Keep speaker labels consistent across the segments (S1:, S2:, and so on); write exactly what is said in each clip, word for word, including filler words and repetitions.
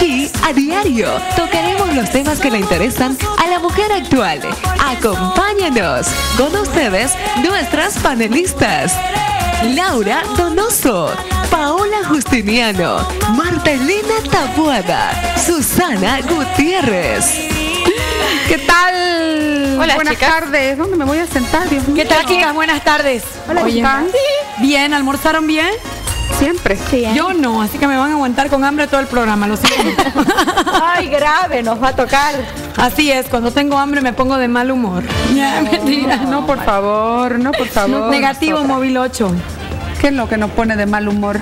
S1: Aquí, a diario, tocaremos los temas que le interesan a la mujer actual. Acompáñanos con ustedes, nuestras panelistas. Laura Donoso, Paola Justiniano, Martelina Taboada, Susana Gutiérrez.
S2: ¿Qué tal?
S3: Hola,
S2: buenas
S3: chicas.
S2: tardes. ¿Dónde me voy a sentar? Dios mío.
S3: ¿Qué tal, chicas? Buenas tardes.
S2: Hola,
S3: Oye,
S2: chicas.
S3: ¿bien? ¿Almorzaron bien?
S2: Siempre.
S4: Sí, ¿eh?
S3: Yo no, así que me van a aguantar con hambre todo el programa, lo siento.
S4: Ay, grave, nos va a tocar.
S3: Así es, cuando tengo hambre me pongo de mal humor. Ya, mentira.
S2: No, por favor, no, por favor.
S3: Negativo, móvil ocho.
S2: ¿Qué es lo que nos pone de mal humor?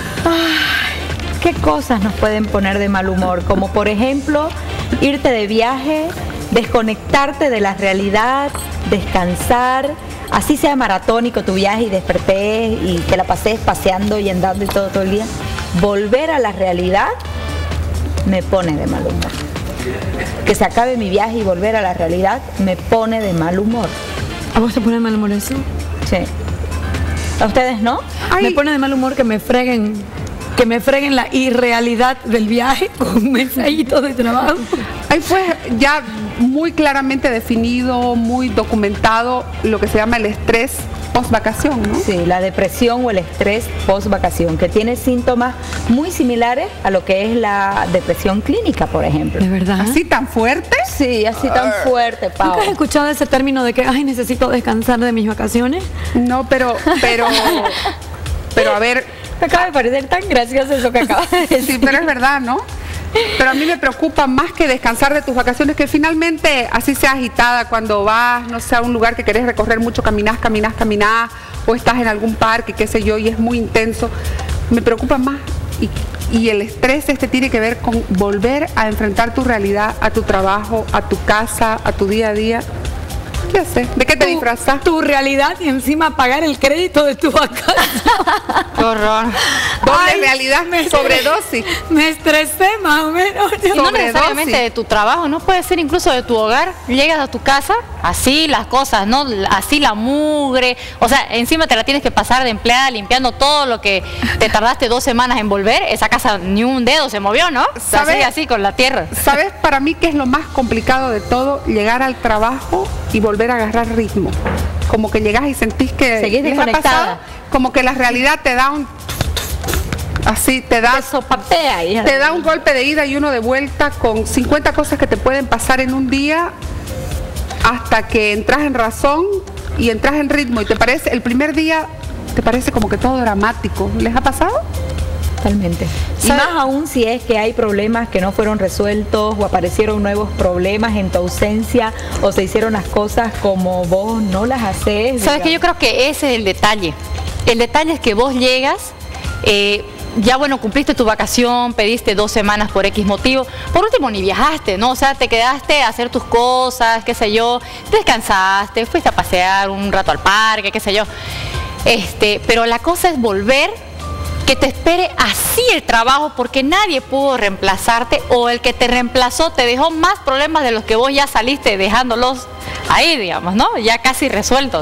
S4: ¿Qué cosas nos pueden poner de mal humor? Como por ejemplo, irte de viaje, desconectarte de la realidad, descansar, así sea maratónico tu viaje y desperté y te la pases paseando y andando y todo, todo el día. Volver a la realidad me pone de mal humor. Que se acabe mi viaje y volver a la realidad me pone de mal humor.
S3: ¿A vos te pone de mal humor eso?
S4: Sí. ¿A ustedes no?
S2: Ay.
S3: Me pone de mal humor que me freguen, que me freguen la irrealidad del viaje con mensajitos de trabajo.
S2: Ahí fue ya muy claramente definido, muy documentado lo que se llama el estrés post vacación, ¿no?
S4: Sí, la depresión o el estrés post vacación, que tiene síntomas muy similares a lo que es la depresión clínica, por ejemplo.
S3: ¿De verdad?
S2: Así tan fuerte.
S4: Sí, así tan fuerte, Pau.
S3: ¿Nunca has escuchado ese término de que, ay, necesito descansar de mis vacaciones?
S2: No, pero, pero, pero a ver,
S4: Me acaba de parecer tan gracioso eso que acabas de decir.
S2: sí, pero es verdad, ¿no? Pero a mí me preocupa más que descansar de tus vacaciones, que finalmente así sea agitada cuando vas, no sé, a un lugar que querés recorrer mucho, caminás, caminás, caminás, o estás en algún parque, qué sé yo, y es muy intenso. Me preocupa más. Y, y el estrés este tiene que ver con volver a enfrentar tu realidad, a tu trabajo, a tu casa, a tu día a día. ¿Qué haces? ¿De qué te
S3: Tu-
S2: disfrazas?
S3: Tu realidad y encima pagar el crédito de tu vacaciones.
S2: Qué horror. Doble
S3: Ay,
S2: realidad,
S3: me-
S2: sobredosis.
S3: Me estresé más o menos.
S5: Y no
S2: Sobredosis.
S5: necesariamente de tu trabajo, no puede ser incluso de tu hogar. Llegas a tu casa, así las cosas, ¿no? Así la mugre. O sea, encima te la tienes que pasar de empleada limpiando todo lo que te tardaste dos semanas en volver. Esa casa ni un dedo se movió, ¿no?
S2: ¿Sabes?
S5: Así, así, con la tierra.
S2: ¿Sabes para mí qué es lo más complicado de todo? Llegar al trabajo y volver a agarrar ritmo. Como que llegas y sentís que...
S4: Seguís
S2: ¿les ha
S4: desconectada.
S2: pasado? Como que la realidad te da un... Así, te da...
S4: Te sopapea, hija.
S2: Te da un golpe de ida y uno de vuelta con cincuenta cosas que te pueden pasar en un día hasta que entras en razón y entras en ritmo y te parece, el primer día te parece como que todo dramático. ¿Les ha pasado?
S4: Totalmente. Y
S5: ¿Sabe?
S4: más aún si es que hay problemas que no fueron resueltos o aparecieron nuevos problemas en tu ausencia o se hicieron las cosas como vos no las haces.
S5: Sabes que yo
S4: digamos.
S5: creo que ese es el detalle. El detalle es que vos llegas, eh, ya bueno, cumpliste tu vacación, pediste dos semanas por X motivo. Por último, ni viajaste, ¿no? O sea, te quedaste a hacer tus cosas, qué sé yo, descansaste, fuiste a pasear un rato al parque, qué sé yo. Este, pero la cosa es volver, que te espere así el trabajo, porque nadie pudo reemplazarte, o el que te reemplazó te dejó más problemas de los que vos ya saliste dejándolos ahí, digamos, ¿no? Ya casi resueltos.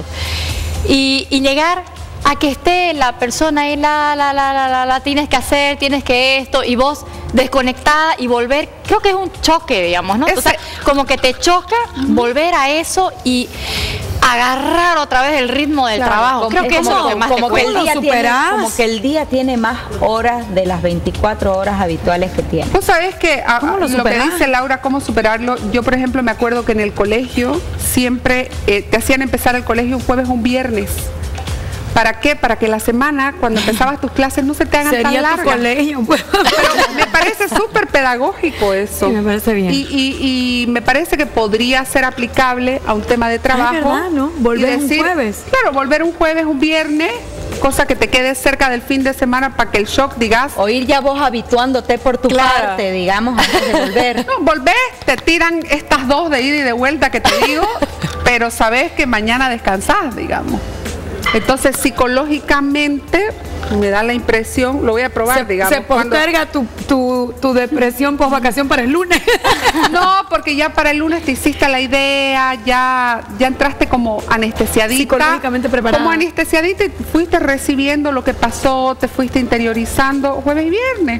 S5: Y, y llegar a que esté la persona ahí, la, la, la, la, la, la, tienes que hacer, tienes que esto, y vos desconectada y volver, creo que es un choque, digamos, ¿no?
S2: Ese-
S5: O sea, como que te choca volver a eso y agarrar otra vez el ritmo del
S2: Claro,
S5: trabajo.
S4: Como-
S5: Creo que
S4: es
S5: eso es
S4: como,
S5: lo que más
S4: como
S5: te
S4: que el
S5: cuesta.
S4: día
S3: ¿Cómo lo
S4: tiene,
S3: superás?
S4: como que el día tiene más horas de las veinticuatro horas habituales que tiene.
S2: Vos sabés que a-
S3: ¿Cómo lo
S2: lo, que
S3: superás?
S2: dice Laura, cómo superarlo. Yo, por ejemplo, me acuerdo que en el colegio siempre eh, te hacían empezar el colegio un jueves o un viernes. ¿Para qué? Para que la semana, cuando empezabas tus clases, no se te hagan tan
S3: Sería tu
S2: largas.
S3: colegio, pues.
S2: Pero me parece súper pedagógico eso.
S3: Sí, me parece bien.
S2: Y, y- y me parece que podría ser aplicable a un tema de trabajo.
S3: verdad, ¿no? Volver
S2: y
S3: un jueves.
S2: Claro, volver un jueves, un viernes, cosa que te quede cerca del fin de semana para que el shock digas.
S4: O ir ya vos habituándote por tu
S2: Claro.
S4: parte, digamos, antes de volver.
S2: No, volvés, te tiran estas dos de ida y de vuelta que te digo, pero sabes que mañana descansás, digamos. Entonces, psicológicamente, me da la impresión, lo voy a probar,
S3: Se,
S2: digamos.
S3: se
S2: cuando-
S3: posterga tu, tu, tu depresión post vacación para el lunes.
S2: No, porque ya para el lunes te hiciste la idea, ya, ya entraste como anestesiadita.
S3: Psicológicamente preparada.
S2: Como anestesiadita y fuiste recibiendo lo que pasó, te fuiste interiorizando jueves y viernes.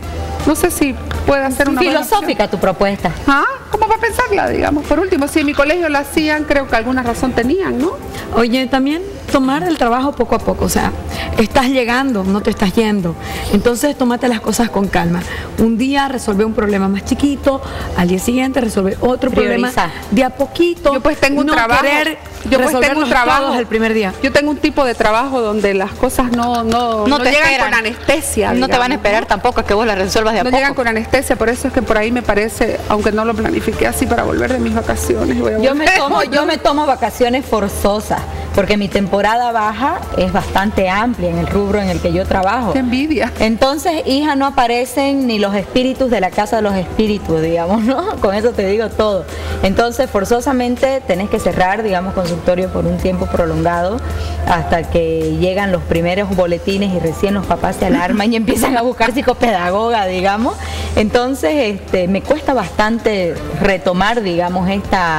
S2: No sé si puede hacer una buena opción.
S4: Filosófica tu propuesta.
S2: ¿Ah? ¿Cómo va a pensarla, digamos? Por último, si en mi colegio la hacían, creo que alguna razón tenían, ¿no?
S3: Oye, también tomar el trabajo poco a poco, o sea, estás llegando, no te estás yendo. Entonces, tómate las cosas con calma. Un día resolve un problema más chiquito, al día siguiente resolve otro
S4: Prioriza.
S3: problema de a poquito.
S2: Yo pues tengo un
S3: no
S2: trabajo.
S3: querer
S2: Yo pues tengo un
S3: resolverlos
S2: trabajo
S3: todos el primer día.
S2: Yo tengo un tipo de trabajo donde las cosas no, no,
S5: No
S2: no
S5: te
S2: llegan
S5: esperan.
S2: con anestesia.
S5: No te van a
S2: digamos,
S5: esperar
S2: ¿no?
S5: tampoco a que vos la resuelvas de a
S2: No
S5: poco.
S2: llegan con anestesia, por eso es que por ahí me parece, aunque no lo planifiqué así para volver de mis vacaciones. Voy a
S4: Yo me
S2: volver.
S4: tomo, yo me tomo vacaciones forzosas, porque mi temporada baja es bastante amplia en el rubro en el que yo trabajo.
S2: Qué envidia.
S4: Entonces, hija, no aparecen ni los espíritus de la casa de los espíritus, digamos, ¿no? Con eso te digo todo. Entonces, forzosamente tenés que cerrar, digamos, consultorio por un tiempo prolongado hasta que llegan los primeros boletines y recién los papás se alarman y empiezan a buscar psicopedagoga, digamos. Entonces, este, me cuesta bastante retomar, digamos, esta,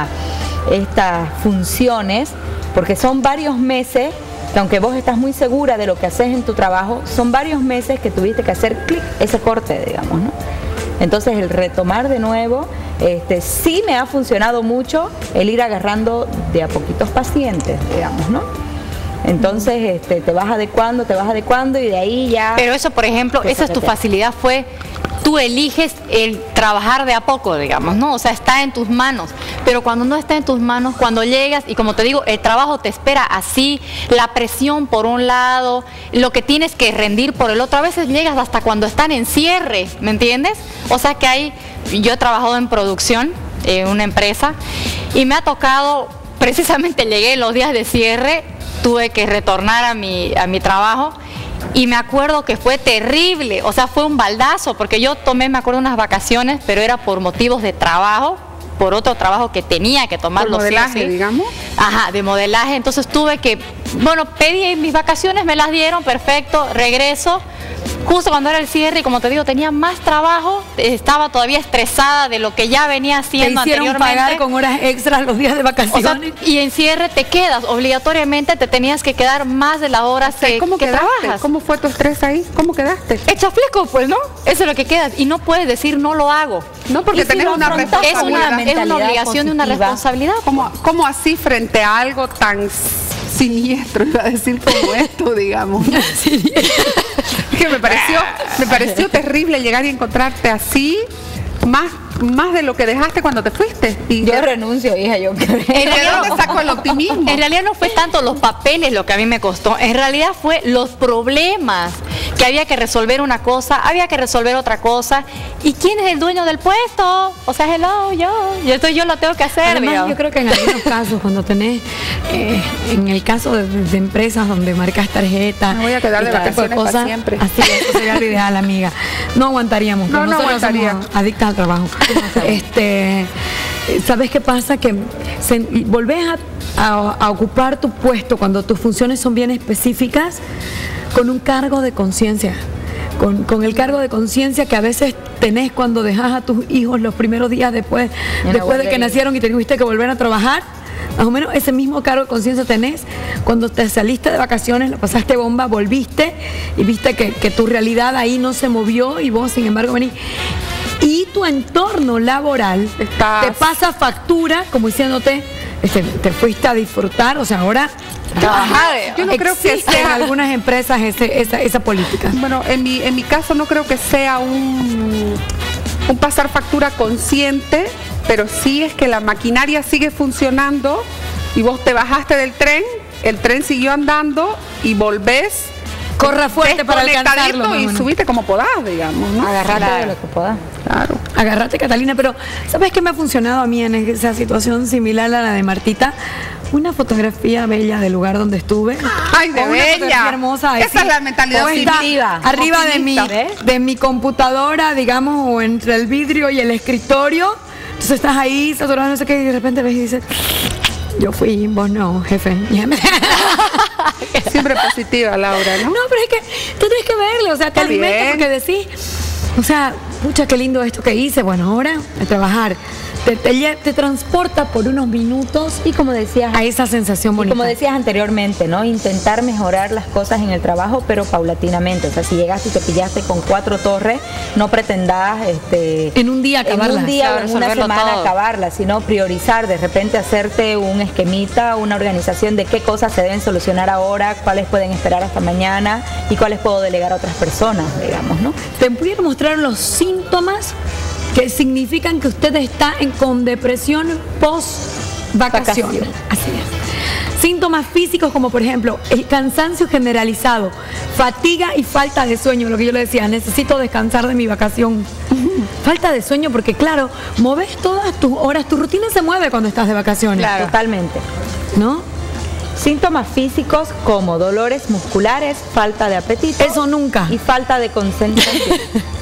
S4: estas funciones, porque son varios meses que aunque vos estás muy segura de lo que haces en tu trabajo, son varios meses que tuviste que hacer clic, ese corte, digamos, ¿no? Entonces el retomar de nuevo, este, sí me ha funcionado mucho el ir agarrando de a poquitos pacientes, digamos, ¿no? Entonces este, te vas adecuando, te vas adecuando y de ahí ya...
S5: Pero eso, por ejemplo, esa es tu facilidad, fue tú eliges el trabajar de a poco, digamos, ¿no? O sea, está en tus manos. Pero cuando no está en tus manos, cuando llegas, y como te digo, el trabajo te espera así, la presión por un lado, lo que tienes que rendir por el otro, a veces llegas hasta cuando están en cierre, ¿me entiendes? O sea que hay, yo he trabajado en producción, en una empresa, y me ha tocado, precisamente llegué en los días de cierre, tuve que retornar a mi, a mi trabajo, y me acuerdo que fue terrible, o sea, fue un baldazo, porque yo tomé, me acuerdo, unas vacaciones, pero era por motivos de trabajo, por otro trabajo que tenía que tomar
S2: Por
S5: los
S2: modelaje, digamos.
S5: Ajá, de modelaje, entonces tuve que, bueno, pedí mis vacaciones, me las dieron, perfecto, regreso, justo cuando era el cierre, y como te digo, tenía más trabajo, estaba todavía estresada de lo que ya venía haciendo
S3: Te hicieron
S5: anteriormente.
S3: pagar con horas extras los días de
S5: O sea,
S3: vacaciones.
S5: y en cierre te quedas, obligatoriamente te tenías que quedar más de las horas que,
S2: ¿Cómo
S5: que
S2: quedaste?
S5: trabajas.
S2: ¿Cómo fue tu estrés ahí? ¿Cómo quedaste?
S5: Echa fleco, pues, ¿no? Eso es lo que quedas. Y no puedes decir no lo hago.
S2: No, porque
S4: Y si
S2: tenés
S4: lo
S2: una
S4: afrontas
S5: Es
S4: con
S2: responsabilidad.
S5: una, es una
S4: mentalidad
S5: obligación y una
S4: positiva.
S5: responsabilidad.
S2: ¿Cómo, cómo así frente a algo tan siniestro, iba a decir, como esto, digamos? Que me pareció, me pareció terrible llegar y encontrarte así, más, más de lo que dejaste cuando te fuiste. Y
S4: Yo
S2: de-
S4: renuncio, hija, yo creo.
S5: En
S2: ¿de
S5: realidad,
S2: dónde saco el optimismo?
S5: en realidad no fue tanto los papeles lo que a mí me costó, en realidad fue los problemas, que había que resolver una cosa, había que resolver otra cosa, y quién es el dueño del puesto, o sea, hello, yo, y esto yo lo tengo que hacer.
S3: Además,
S5: digamos.
S3: yo creo que en algunos casos, cuando tenés, eh, en el caso de, de empresas donde marcas tarjeta,
S2: Me voy a quedar
S3: y
S2: de
S3: todo tipo
S2: vacaciones para siempre.
S3: Así es, eso sería lo ideal, amiga. No aguantaríamos,
S2: No,
S3: porque
S2: no
S3: nosotros
S2: aguantaría.
S3: somos adictas al trabajo. Este, ¿sabes qué pasa? Que se, volvés a, a- a ocupar tu puesto cuando tus funciones son bien específicas con un cargo de conciencia. Con, con el cargo de conciencia que a veces tenés cuando dejas a tus hijos los primeros días después,
S4: En la
S3: después de que
S4: guardería.
S3: nacieron y te tuviste que volver a trabajar. Más o menos ese mismo cargo de conciencia tenés cuando te saliste de vacaciones, la pasaste bomba, volviste y viste que, que tu realidad ahí no se movió y vos, sin embargo, venís. Y tu entorno laboral
S2: Estás-
S3: te pasa factura, como diciéndote, este, te fuiste a disfrutar, o sea, ahora
S5: Trabajar,
S2: Yo no creo que
S3: existe en
S2: sea-
S3: algunas empresas ese- esa, esa política.
S2: Bueno, en mi, en mi caso no creo que sea un, un pasar factura consciente, pero sí es que la maquinaria sigue funcionando y vos te bajaste del tren, el tren siguió andando y volvés
S3: Corra fuerte para alcanzarlo.
S2: desconectadito y
S3: más o menos.
S2: subiste como podás, digamos, ¿no?
S4: Agarrate
S5: Claro.
S4: de lo que puedas.
S2: Claro.
S3: Agárrate, Catalina, pero ¿sabes qué me ha funcionado a mí en esa situación similar a la de Martita? Una fotografía bella del lugar donde estuve.
S2: Ay, de
S3: O una
S2: bella.
S3: fotografía hermosa.
S2: Esa es la mentalidad
S3: puesta
S4: positiva.
S3: arriba de mi,
S4: Optimista.
S3: de mi computadora, digamos, o entre el vidrio y el escritorio. Entonces estás ahí, saturado, no sé qué, y de repente ves y dices, yo fui, vos no, jefe.
S2: Siempre positiva, Laura, ¿no?
S3: No, pero es que tú tienes que verlo, o sea, te
S2: Está
S3: alimenta
S2: bien.
S3: porque decís, o sea, pucha, qué lindo esto que hice, bueno, ahora a trabajar. Te, te, te transporta por unos minutos
S4: y como decías,
S3: a esa sensación bonita.
S4: Y como decías anteriormente, ¿no? Intentar mejorar las cosas en el trabajo, pero paulatinamente. O sea, si llegaste y te pillaste con cuatro torres, no pretendas este,
S3: en un día acabarlas.
S4: En un día
S5: Claro,
S4: o en una semana
S5: todo.
S4: acabarlas, sino priorizar, de repente hacerte un esquemita, una organización de qué cosas se deben solucionar ahora, cuáles pueden esperar hasta mañana y cuáles puedo delegar a otras personas, digamos, ¿no?
S3: ¿Te pudiera mostrar los síntomas que significan que usted está en, con depresión post-vacación?
S4: Vacación.
S3: Así es. Síntomas físicos como por ejemplo el cansancio generalizado, fatiga y falta de sueño, lo que yo le decía, necesito descansar de mi vacación. Falta de sueño porque claro, moves todas tus horas, tu rutina se mueve cuando estás de vacaciones.
S4: Claro. Totalmente.
S3: ¿No?
S4: Síntomas físicos como dolores musculares, falta de apetito.
S3: Eso nunca.
S4: Y falta de concentración.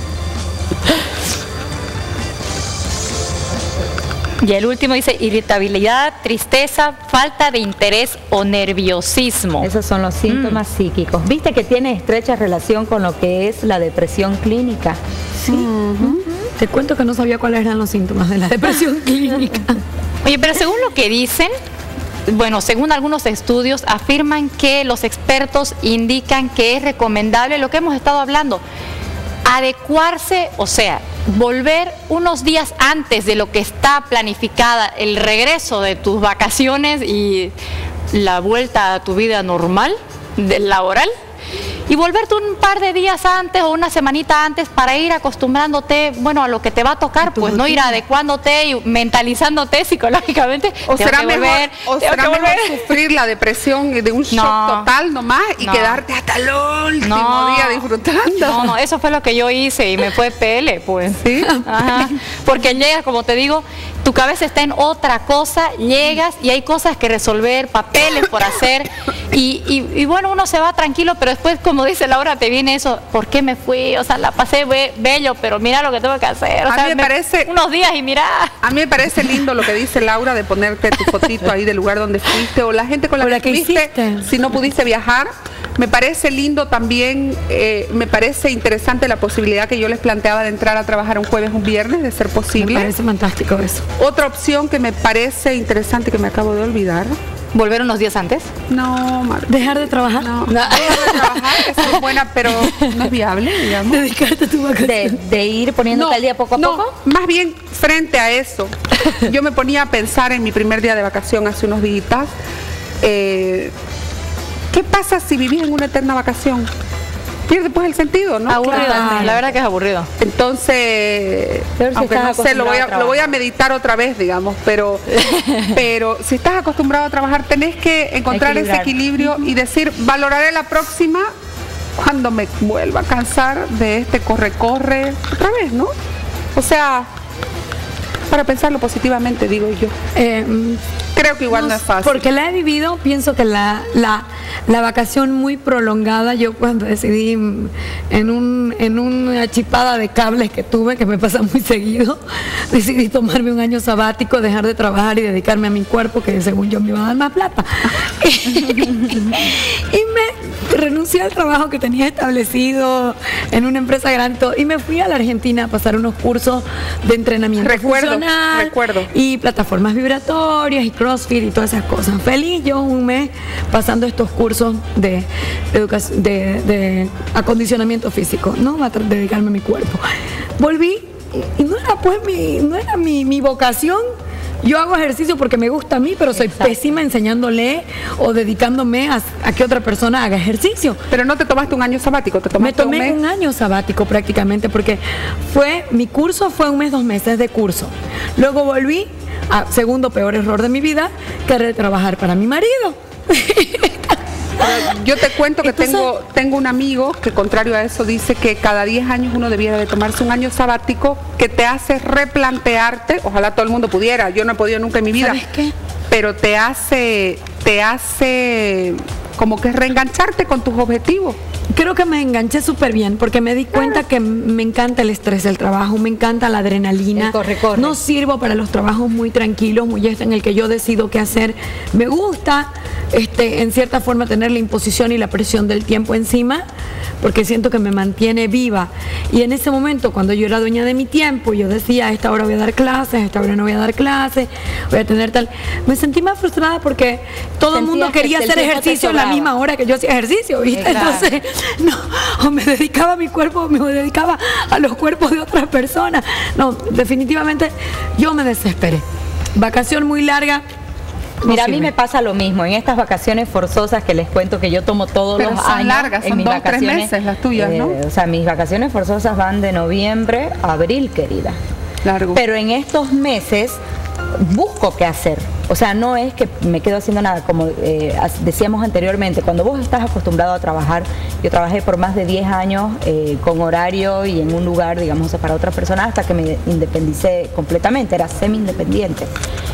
S5: Y el último dice irritabilidad, tristeza, falta de interés o nerviosismo.
S4: Esos son los síntomas mm. psíquicos. ¿Viste que tiene estrecha relación con lo que es la depresión clínica?
S3: Sí. Uh-huh. Te cuento que no sabía cuáles eran los síntomas de la depresión clínica.
S5: Oye, pero según lo que dicen, bueno, según algunos estudios, afirman que los expertos indican que es recomendable lo que hemos estado hablando, adecuarse, o sea, volver unos días antes de lo que está planificada el regreso de tus vacaciones y la vuelta a tu vida normal, del laboral, y volverte un par de días antes o una semanita antes para ir acostumbrándote, bueno, a lo que te va a tocar, pues rutina. No ir adecuándote y mentalizándote psicológicamente.
S2: O será mejor,
S5: volver,
S2: o será mejor sufrir la depresión de un shock no, total nomás y no. quedarte hasta el último no, día disfrutando.
S5: No, no, eso fue lo que yo hice y me fue pele, pues.
S2: ¿Sí?
S5: Ajá. Porque llegas, como te digo, tu cabeza está en otra cosa, llegas y hay cosas que resolver, papeles por hacer y, y, y bueno, uno se va tranquilo, pero después, como dice Laura, te viene eso, ¿por qué me fui? O sea, la pasé be bello, pero mira lo que tengo que hacer. O
S2: a
S5: sea,
S2: mí me, me parece
S5: unos días y mira.
S2: A mí me parece lindo lo que dice Laura de ponerte tu fotito ahí del lugar donde fuiste o la gente con la
S3: o
S2: que,
S3: la que
S2: fuiste,
S3: hiciste.
S2: Si no pudiste viajar. Me parece lindo también, eh, me parece interesante la posibilidad que yo les planteaba de entrar a trabajar un jueves, un viernes, de ser posible.
S3: Me parece fantástico eso.
S2: Otra opción que me parece interesante que me acabo de olvidar.
S5: ¿Volver unos días antes?
S2: No, Marta.
S3: ¿Dejar de trabajar?
S2: No, dejar de trabajar, que es buena, pero no es viable, digamos.
S3: Dedicarte a tu vacación.
S4: De, de ir poniéndote
S2: no,
S4: al día poco a
S2: no,
S4: poco.
S2: Más bien, frente a eso, yo me ponía a pensar en mi primer día de vacación hace unos días, eh, ¿qué pasa si vivís en una eterna vacación? Pierde pues el sentido, ¿no?
S5: Aburrido,
S2: Claro.
S5: la verdad que es aburrido.
S2: Entonces,
S4: Pero si
S2: aunque no
S4: estás
S2: sé, lo voy, a,
S4: acostumbrado a
S2: lo voy a meditar otra vez, digamos, pero, pero si estás acostumbrado a trabajar, tenés que encontrar ese equilibrio y decir, valoraré la próxima cuando me vuelva a cansar de este corre-corre otra vez, ¿no? O sea, para pensarlo positivamente, digo yo.
S3: Eh,
S2: Creo que igual no, no es fácil.
S3: Porque la he vivido, pienso que la, la, la vacación muy prolongada, yo cuando decidí en, un, en una chipada de cables que tuve, que me pasa muy seguido, decidí tomarme un año sabático, dejar de trabajar y dedicarme a mi cuerpo, que según yo me iba a dar más plata. Y me renuncié al trabajo que tenía establecido en una empresa grande y me fui a la Argentina a pasar unos cursos de entrenamiento
S2: recuerdo,
S3: funcional
S2: recuerdo.
S3: y plataformas vibratorias y CrossFit y todas esas cosas. Feliz yo un mes pasando estos cursos de, educación, de, de acondicionamiento físico, ¿no? A dedicarme a mi cuerpo. Volví y no era pues mi, no era mi, mi vocación. Yo hago ejercicio porque me gusta a mí, pero soy Exacto. pésima enseñándole o dedicándome a, a que otra persona haga ejercicio.
S2: Pero no te tomaste un año sabático, te tomaste
S3: Me tomé
S2: un mes.
S3: un año sabático prácticamente porque fue mi curso fue un mes, dos meses de curso. Luego volví a segundo peor error de mi vida, querer trabajar para mi marido.
S2: Yo te cuento que
S3: Entonces,
S2: tengo tengo un amigo que contrario a eso dice que cada diez años uno debiera de tomarse un año sabático que te hace replantearte, ojalá todo el mundo pudiera, yo no he podido nunca en mi vida,
S3: ¿sabes qué?
S2: Pero te hace, te hace como que reengancharte con tus objetivos.
S3: Creo que me enganché súper bien porque me di cuenta que me encanta el estrés del trabajo, me encanta la adrenalina.
S4: El corre, corre.
S3: No sirvo para los trabajos muy tranquilos, muy este en el que yo decido qué hacer. Me gusta este, en cierta forma tener la imposición y la presión del tiempo encima, porque siento que me mantiene viva. Y en ese momento, cuando yo era dueña de mi tiempo, yo decía, a esta hora voy a dar clases, a esta hora no voy a dar clases, voy a tener tal... Me sentí más frustrada porque todo el mundo quería hacer ejercicio a la misma hora que yo hacía ejercicio, ¿viste?
S5: Claro.
S3: Entonces, no, o me dedicaba a mi cuerpo o me dedicaba a los cuerpos de otras personas. No, definitivamente yo me desesperé. Vacación muy larga. No
S4: Mira, a mí
S3: sirve.
S4: me pasa lo mismo. En estas vacaciones forzosas que les cuento que yo tomo todos
S2: Pero
S4: los
S2: son
S4: años.
S2: largas,
S4: en
S2: son
S4: mis
S2: dos, tres
S4: vacaciones,
S2: meses las tuyas, ¿no?
S4: O sea, mis vacaciones forzosas van de noviembre a abril, querida.
S2: Largo.
S4: Pero en estos meses busco qué hacer. O sea, no es que me quedo haciendo nada, como eh, decíamos anteriormente, cuando vos estás acostumbrado a trabajar, yo trabajé por más de diez años eh, con horario y en un lugar, digamos, para otras personas hasta que me independicé completamente, era semi-independiente.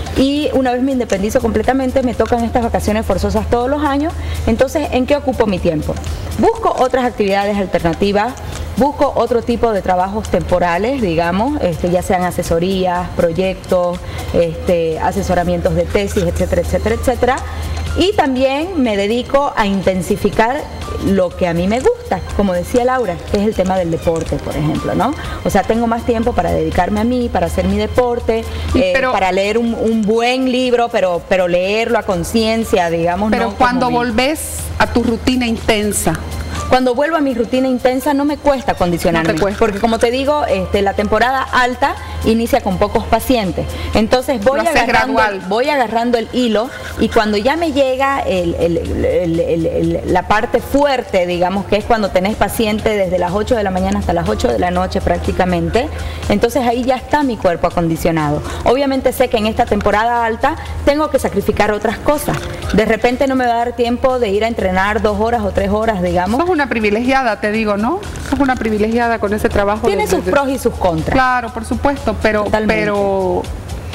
S4: Y una vez me independizo completamente, me tocan estas vacaciones forzosas todos los años. Entonces, ¿en qué ocupo mi tiempo? Busco otras actividades alternativas, busco otro tipo de trabajos temporales, digamos, este, ya sean asesorías, proyectos, este, asesoramientos de tesis, etcétera, etcétera, etcétera. Y también me dedico a intensificar lo que a mí me gusta, como decía Laura, que es el tema del deporte, por ejemplo, ¿no? O sea, tengo más tiempo para dedicarme a mí, para hacer mi deporte, eh,
S2: Pero-
S4: para leer un, un buen libro, pero, pero leerlo a conciencia, digamos.
S2: Pero
S4: no
S2: cuando
S4: como mi-
S2: volvés a tu rutina intensa,
S4: Cuando vuelvo a mi rutina intensa no me cuesta condicionarme,
S2: No te cuesta.
S4: porque como te digo, este, la temporada alta inicia con pocos pacientes, entonces voy
S2: Lo haces
S4: agarrando,
S2: gradual.
S4: voy agarrando el hilo y cuando ya me llega el- el- el- el- el- la parte fuerte, digamos, que es cuando tenés paciente desde las ocho de la mañana hasta las ocho de la noche prácticamente, entonces ahí ya está mi cuerpo acondicionado. Obviamente sé que en esta temporada alta tengo que sacrificar otras cosas, de repente no me va a dar tiempo de ir a entrenar dos horas o tres horas, digamos.
S2: sos una privilegiada, te digo, ¿no? Sos una privilegiada con ese trabajo.
S4: Tiene
S2: de-
S4: sus
S2: de-
S4: pros y sus contras.
S2: Claro, por supuesto, pero,
S4: Totalmente.
S2: pero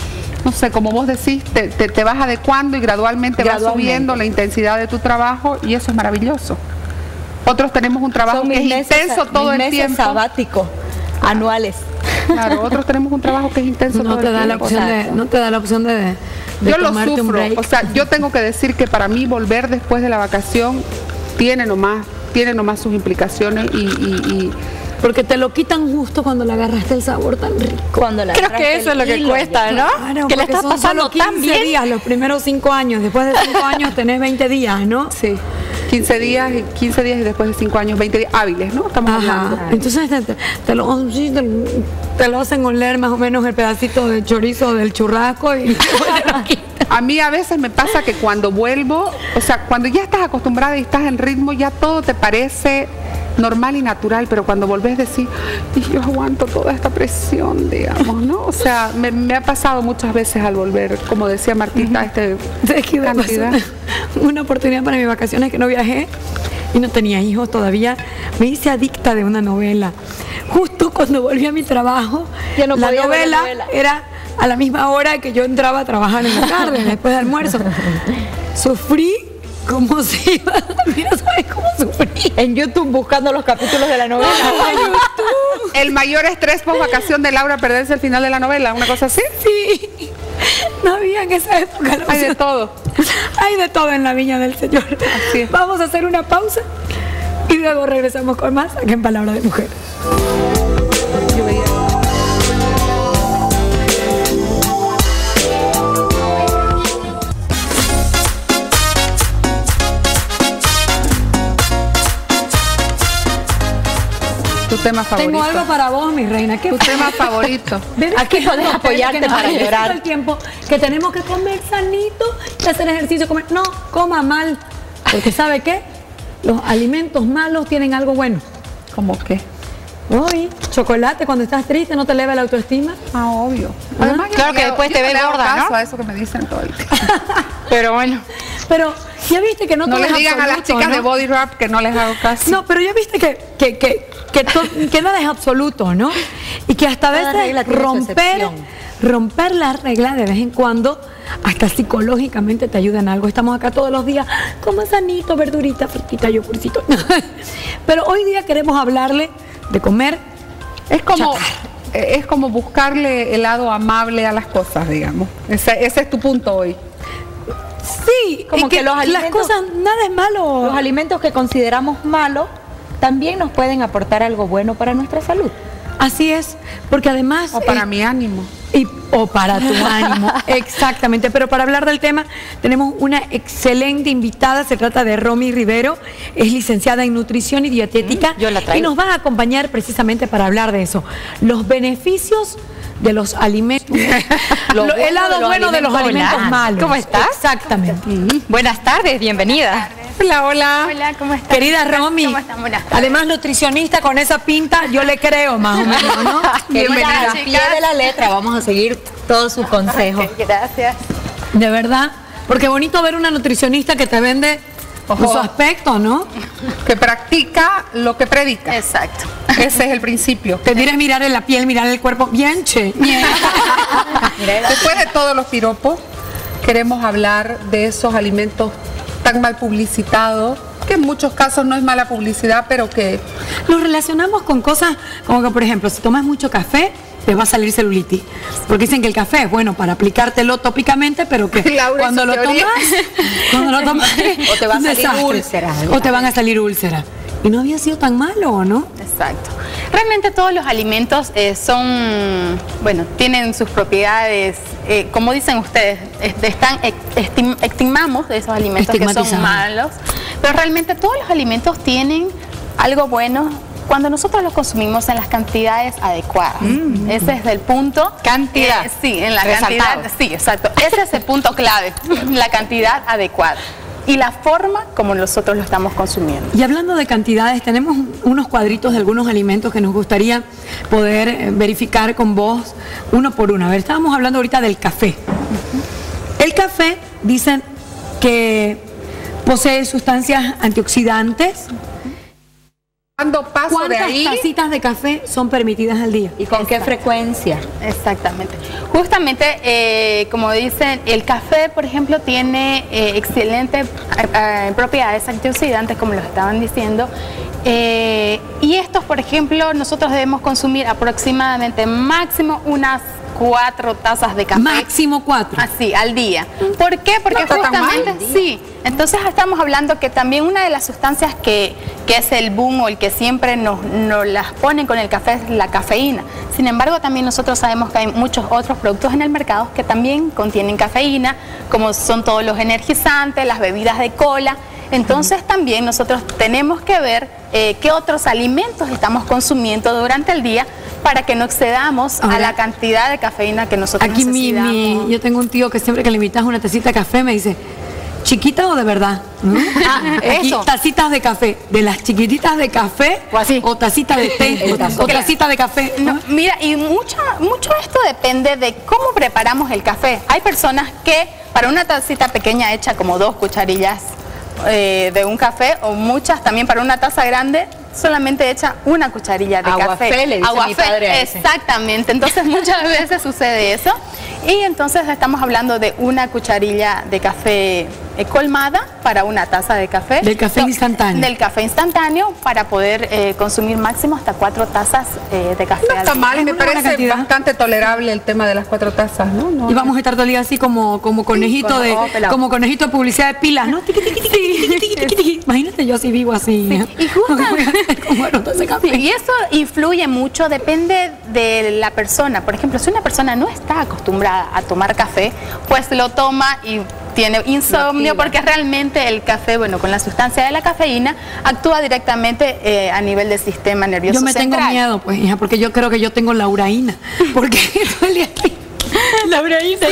S2: no sé, como vos decís, te, te- te vas adecuando y gradualmente, vas
S4: Gradualmente.
S2: subiendo la intensidad de tu trabajo y eso es maravilloso. Otros tenemos un trabajo
S4: Son
S2: que es
S4: mis meses-
S2: intenso todo
S4: mis
S2: el
S4: meses
S2: tiempo.
S4: sabáticos anuales.
S2: Claro, otros tenemos un trabajo que es intenso
S3: No
S2: todo
S3: te
S2: el
S3: da la
S2: tiempo.
S3: opción de,
S4: exacto.
S3: no te da la opción de, de
S2: Yo lo
S3: tomarte un
S2: sufro,
S3: break.
S2: o sea, yo tengo que decir que para mí volver después de la vacación tiene nomás, tiene nomás sus implicaciones y, y- y
S3: Porque te lo quitan justo cuando le agarraste el sabor tan rico.
S4: Cuando le
S5: Creo
S4: agarraste
S5: que eso es
S4: el
S5: lo que
S4: hilo,
S5: cuesta, ¿no?
S3: Claro,
S5: Que le
S3: porque
S5: estás
S3: son
S5: pasando
S3: solo quince
S5: tan bien.
S3: días los primeros cinco años. Después de cinco años tenés veinte días, ¿no?
S2: sí, quince días y quince días y después de cinco años, veinte días hábiles, ¿no? Estamos hablando.
S3: Ajá. Entonces te, te- te lo, sí, te, te lo hacen oler más o menos el pedacito de chorizo del churrasco y
S2: A mí a veces me pasa que cuando vuelvo, o sea, cuando ya estás acostumbrada y estás en ritmo, ya todo te parece normal y natural, pero cuando volvés decís, y yo aguanto toda esta presión, digamos, ¿no? O sea, me, me ha pasado muchas veces al volver, como decía Martita, este
S3: Es que me pasó
S2: cantidad.
S3: una, una oportunidad para mis vacaciones que no viajé y no tenía hijos todavía. Me hice adicta de una novela. Justo cuando volví a mi trabajo,
S4: Ya no
S3: la
S4: podía ver la
S3: novela
S4: novela.
S3: era a la misma hora que yo entraba a trabajar en la tarde, después de almuerzo. Sufrí como si... Mira, ¿sabes cómo sufrí?
S4: En YouTube buscando los capítulos de la novela.
S2: El mayor estrés post vacación de Laura perderse el final de la novela, una cosa así.
S3: Sí, no había en esa época. la
S2: Hay de
S3: opción.
S2: todo.
S3: Hay de todo en la viña del Señor.
S2: Así es.
S3: Vamos a hacer una pausa y luego regresamos con más aquí en Palabra de Mujer.
S2: Yo veía- Tu tema favorito.
S3: Tengo algo para vos, mi reina. ¿Qué
S2: Tu tema favorito.
S3: ¿Ves?
S4: Aquí podés
S3: No,
S4: apoyarte
S3: que nos
S4: para
S3: ha
S4: llorar.
S3: todo el tiempo que tenemos que comer sanito y hacer ejercicio, comer. No, coma mal. Porque ¿sabe qué? Los alimentos malos tienen algo bueno.
S2: ¿Cómo qué?
S3: Uy, chocolate cuando estás triste no te eleva la autoestima.
S2: Ah, obvio.
S3: Ah,
S2: yo
S5: claro
S2: no
S5: que
S2: le-
S5: después
S2: yo
S5: te
S2: no
S5: ves
S2: le hago
S5: gorda, ¿no?
S2: caso a eso que me dicen todo el tiempo.
S5: Pero bueno.
S3: Pero ya viste que no,
S2: No
S3: todo
S2: les
S3: es
S2: digan a las
S3: absoluto,
S2: chicas
S3: ¿no?
S2: de Body Rap que no les hago caso.
S3: No, pero ya viste que, que, que, que, to- que nada es absoluto, ¿no? Y que hasta a
S4: Cada
S3: veces
S4: regla tiene su
S3: romper,
S4: excepción.
S3: romper la regla de vez en cuando, hasta psicológicamente te ayuda en algo. Estamos acá todos los días, coma sanito, verdurita, frutita, yogurcito. Pero hoy día queremos hablarle de comer.
S2: Es como,
S3: Chatarra.
S2: eh, es como buscarle el lado amable a las cosas, digamos. Ese, ese es tu punto hoy.
S3: Sí,
S4: Como
S3: y
S4: que los
S3: las
S4: alimentos-
S3: cosas, nada es malo.
S4: Los alimentos que consideramos malos también nos pueden aportar algo bueno para nuestra salud.
S3: Así es, porque además...
S2: O para
S3: eh,
S2: mi ánimo.
S3: Y, o para tu ánimo, exactamente. Pero para hablar del tema, tenemos una excelente invitada. Se trata de Romy Rivero, es licenciada en nutrición y dietética.
S5: Mm, yo la traigo.
S3: Y nos va a acompañar precisamente para hablar de eso. Los beneficios de los alimentos.
S5: Lo
S3: Lo- el
S5: bueno
S3: lado
S5: de los
S3: bueno de los
S5: alimentos.
S3: alimentos
S5: Hola.
S3: malos.
S5: ¿Cómo estás?
S3: Exactamente.
S5: Buenas tardes, bienvenida.
S2: Hola, hola.
S6: Hola, ¿cómo estás?
S3: Querida Romy,
S6: ¿Cómo están? Buenas tardes.
S3: además nutricionista con esa pinta, yo le creo más o menos, ¿no?
S2: Bienvenida.
S4: Al pie de la letra, vamos a seguir todos sus consejos.
S6: Gracias.
S3: De verdad, porque bonito ver una nutricionista que te vende
S2: Ojo.
S3: su aspecto, ¿no?
S2: Que practica lo que predica.
S6: Exacto.
S2: Ese es el principio.
S3: Te diré mirar en la piel, mirar el cuerpo, bien, che. Bien.
S2: Después de todos los piropos, queremos hablar de esos alimentos tan mal publicitados, que en muchos casos no es mala publicidad, pero que
S3: Nos relacionamos con cosas como que, por ejemplo, si tomas mucho café, te va a salir celulitis. Porque dicen que el café es bueno para aplicártelo tópicamente, pero que
S2: Laura y
S3: cuando
S2: su
S3: lo
S2: teoría.
S3: tomas, cuando lo tomas,
S4: O te va a
S3: un
S4: salir
S3: desastre.
S4: úlceras.
S3: O te van a salir úlceras. Y no había sido tan malo, ¿o no?
S6: Exacto. Realmente todos los alimentos eh, son, bueno, tienen sus propiedades, eh, como dicen ustedes, este, están, estim- estimamos de esos alimentos que son
S3: Estigmatizados.
S6: malos, pero realmente todos los alimentos tienen algo bueno cuando nosotros los consumimos en las cantidades adecuadas. Ese es el punto.
S5: Cantidad.
S6: Eh, sí, en la
S5: Resaltado.
S6: cantidad. Sí, exacto. Ese es el punto clave, la cantidad adecuada. Y la forma como nosotros lo estamos consumiendo.
S3: Y hablando de cantidades, tenemos unos cuadritos de algunos alimentos que nos gustaría poder eh, verificar con vos uno por uno. A ver, estábamos hablando ahorita del café. El café, dicen que posee sustancias antioxidantes.
S2: cuando paso de
S3: ¿Cuántas
S2: ahí,
S3: tacitas de café son permitidas al día?
S4: ¿Y con qué frecuencia?
S6: Exactamente. Justamente, eh, como dicen, el café, por ejemplo, tiene eh, excelentes eh, propiedades antioxidantes, como lo estaban diciendo. Eh, y estos, por ejemplo, nosotros debemos consumir aproximadamente máximo unas cuatro tazas de café.
S3: Máximo cuatro.
S6: Así, al día. ¿Por qué? Porque
S2: No está tan
S6: justamente,
S2: mal.
S6: sí. Entonces estamos hablando que también una de las sustancias que, que es el boom o el que siempre nos, nos las ponen con el café es la cafeína. Sin embargo, también nosotros sabemos que hay muchos otros productos en el mercado que también contienen cafeína, como son todos los energizantes, las bebidas de cola. Entonces también nosotros tenemos que ver eh, qué otros alimentos estamos consumiendo durante el día para que no excedamos
S3: Ahora,
S6: a la cantidad de cafeína que nosotros
S3: Aquí mi,
S6: necesitamos.
S3: mi- yo tengo un tío que siempre que le invitas una tacita de café me dice, ¿chiquita o de verdad? ¿No?
S5: Ah,
S3: Aquí,
S5: eso.
S3: tacitas de café, de las chiquititas de café
S5: O así.
S3: o tacita de té
S4: El
S3: o,
S4: tazón.
S3: o tacita de café. ¿no?
S6: No, mira, y mucho, mucho esto depende de cómo preparamos el café. Hay personas que para una tacita pequeña hecha como dos cucharillas eh, de un café, o muchas también para una taza grande, solamente echa una cucharilla de
S4: Aguafé,
S6: café.
S4: le dice mi
S6: Aguafé,
S4: padre a ese.
S6: exactamente. Entonces muchas veces sucede eso. Y entonces estamos hablando de una cucharilla de café eh, colmada para una taza de café.
S3: Del café instantáneo.
S6: Del café instantáneo para poder eh, consumir máximo hasta cuatro tazas eh, de café.
S2: no
S6: al
S2: está
S6: día.
S2: mal,
S3: Es
S2: me
S3: una buena
S2: parece
S3: cantidad.
S2: bastante tolerable el tema de las cuatro tazas, ¿no? No,
S3: Y vamos a estar todo el día así como, como conejito
S4: con
S3: de,
S4: los ojos pelados.
S3: como conejito de publicidad de pilas, ¿no? Tiqui, tiqui, tiqui, tiqui, tiqui, tiqui, tiqui. Imagínate yo si vivo así.
S6: Y justo-
S3: ¿Cómo era todo ese café?
S6: Y eso influye mucho, depende de la persona. Por ejemplo, si una persona no está acostumbrada a tomar café, pues lo toma y tiene insomnio, porque realmente el café, bueno, con la sustancia de la cafeína, actúa directamente eh, a nivel del sistema nervioso
S3: Yo me tengo
S6: central.
S3: miedo, pues, hija, porque yo creo que yo tengo lauraína. Porque todo el día estoy- lauraína.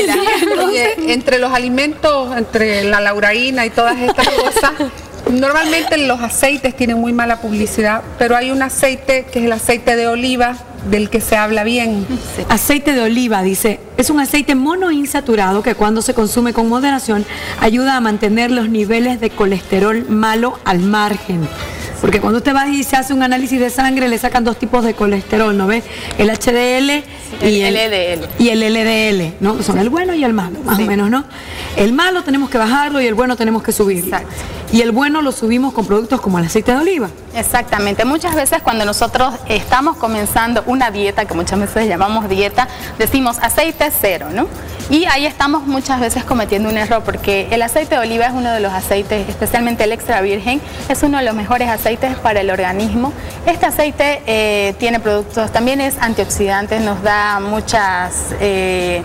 S2: Oye, entre los alimentos, entre la lauraína y todas estas cosas, normalmente los aceites tienen muy mala publicidad, pero hay un aceite que es el aceite de oliva del que se habla bien.
S3: Aceite de oliva, dice, es un aceite monoinsaturado que cuando se consume con moderación ayuda a mantener los niveles de colesterol malo al margen. Porque cuando usted va y se hace un análisis de sangre, le sacan dos tipos de colesterol, ¿no ves? El H D L y
S6: El L D L.
S3: Y el L D L, ¿no? Son el bueno y el malo, más
S6: Sí.
S3: o menos, ¿no? El malo tenemos que bajarlo y el bueno tenemos que subirlo.
S6: Exacto.
S3: y el bueno lo subimos con productos como el aceite de oliva.
S6: Exactamente. Muchas veces cuando nosotros estamos comenzando una dieta, que muchas veces llamamos dieta, decimos aceite cero, ¿no? Y ahí estamos muchas veces cometiendo un error, porque el aceite de oliva es uno de los aceites, especialmente el extra virgen, es uno de los mejores aceites para el organismo. Este aceite eh, tiene productos, también es antioxidante, nos da muchas... Eh,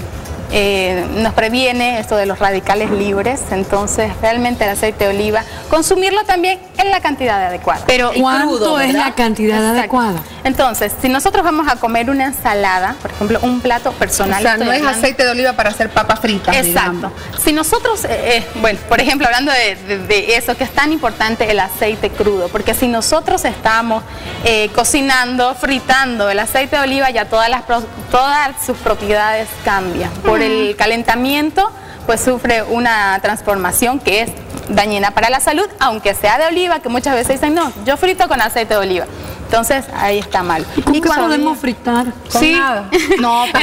S6: Eh, nos previene esto de los radicales libres, entonces realmente el aceite de oliva, consumirlo también en la cantidad adecuada.
S3: Pero ¿cuánto crudo, es la cantidad Exacto. adecuada?
S6: Entonces, si nosotros vamos a comer una ensalada, por ejemplo, un plato personal.
S2: O sea, no es aceite de oliva para hacer papas fritas.
S6: Exacto.
S2: Digamos.
S6: Si nosotros, eh, eh, bueno, por ejemplo, hablando de, de, de eso, que es tan importante el aceite crudo, porque si nosotros estamos eh, cocinando, fritando el aceite de oliva, ya todas, las, todas sus propiedades cambian. Por el calentamiento, pues sufre una transformación que es dañina para la salud, aunque sea de oliva, que muchas veces dicen, no, yo frito con aceite de oliva. Entonces, ahí está mal.
S3: ¿Y con
S6: ¿Y
S3: qué
S6: cuando
S3: podemos fritar?
S6: Con sí. nada. No, pero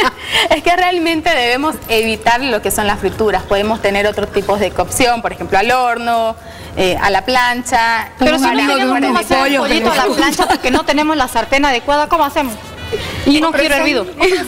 S6: es que realmente debemos evitar lo que son las frituras. Podemos tener otros tipos de cocción, por ejemplo, al horno, eh, a la plancha.
S5: Pero si no tenemos cómo hacer un pollito a la plancha porque no tenemos la sartén adecuada, ¿cómo hacemos? Y no quiero hervido.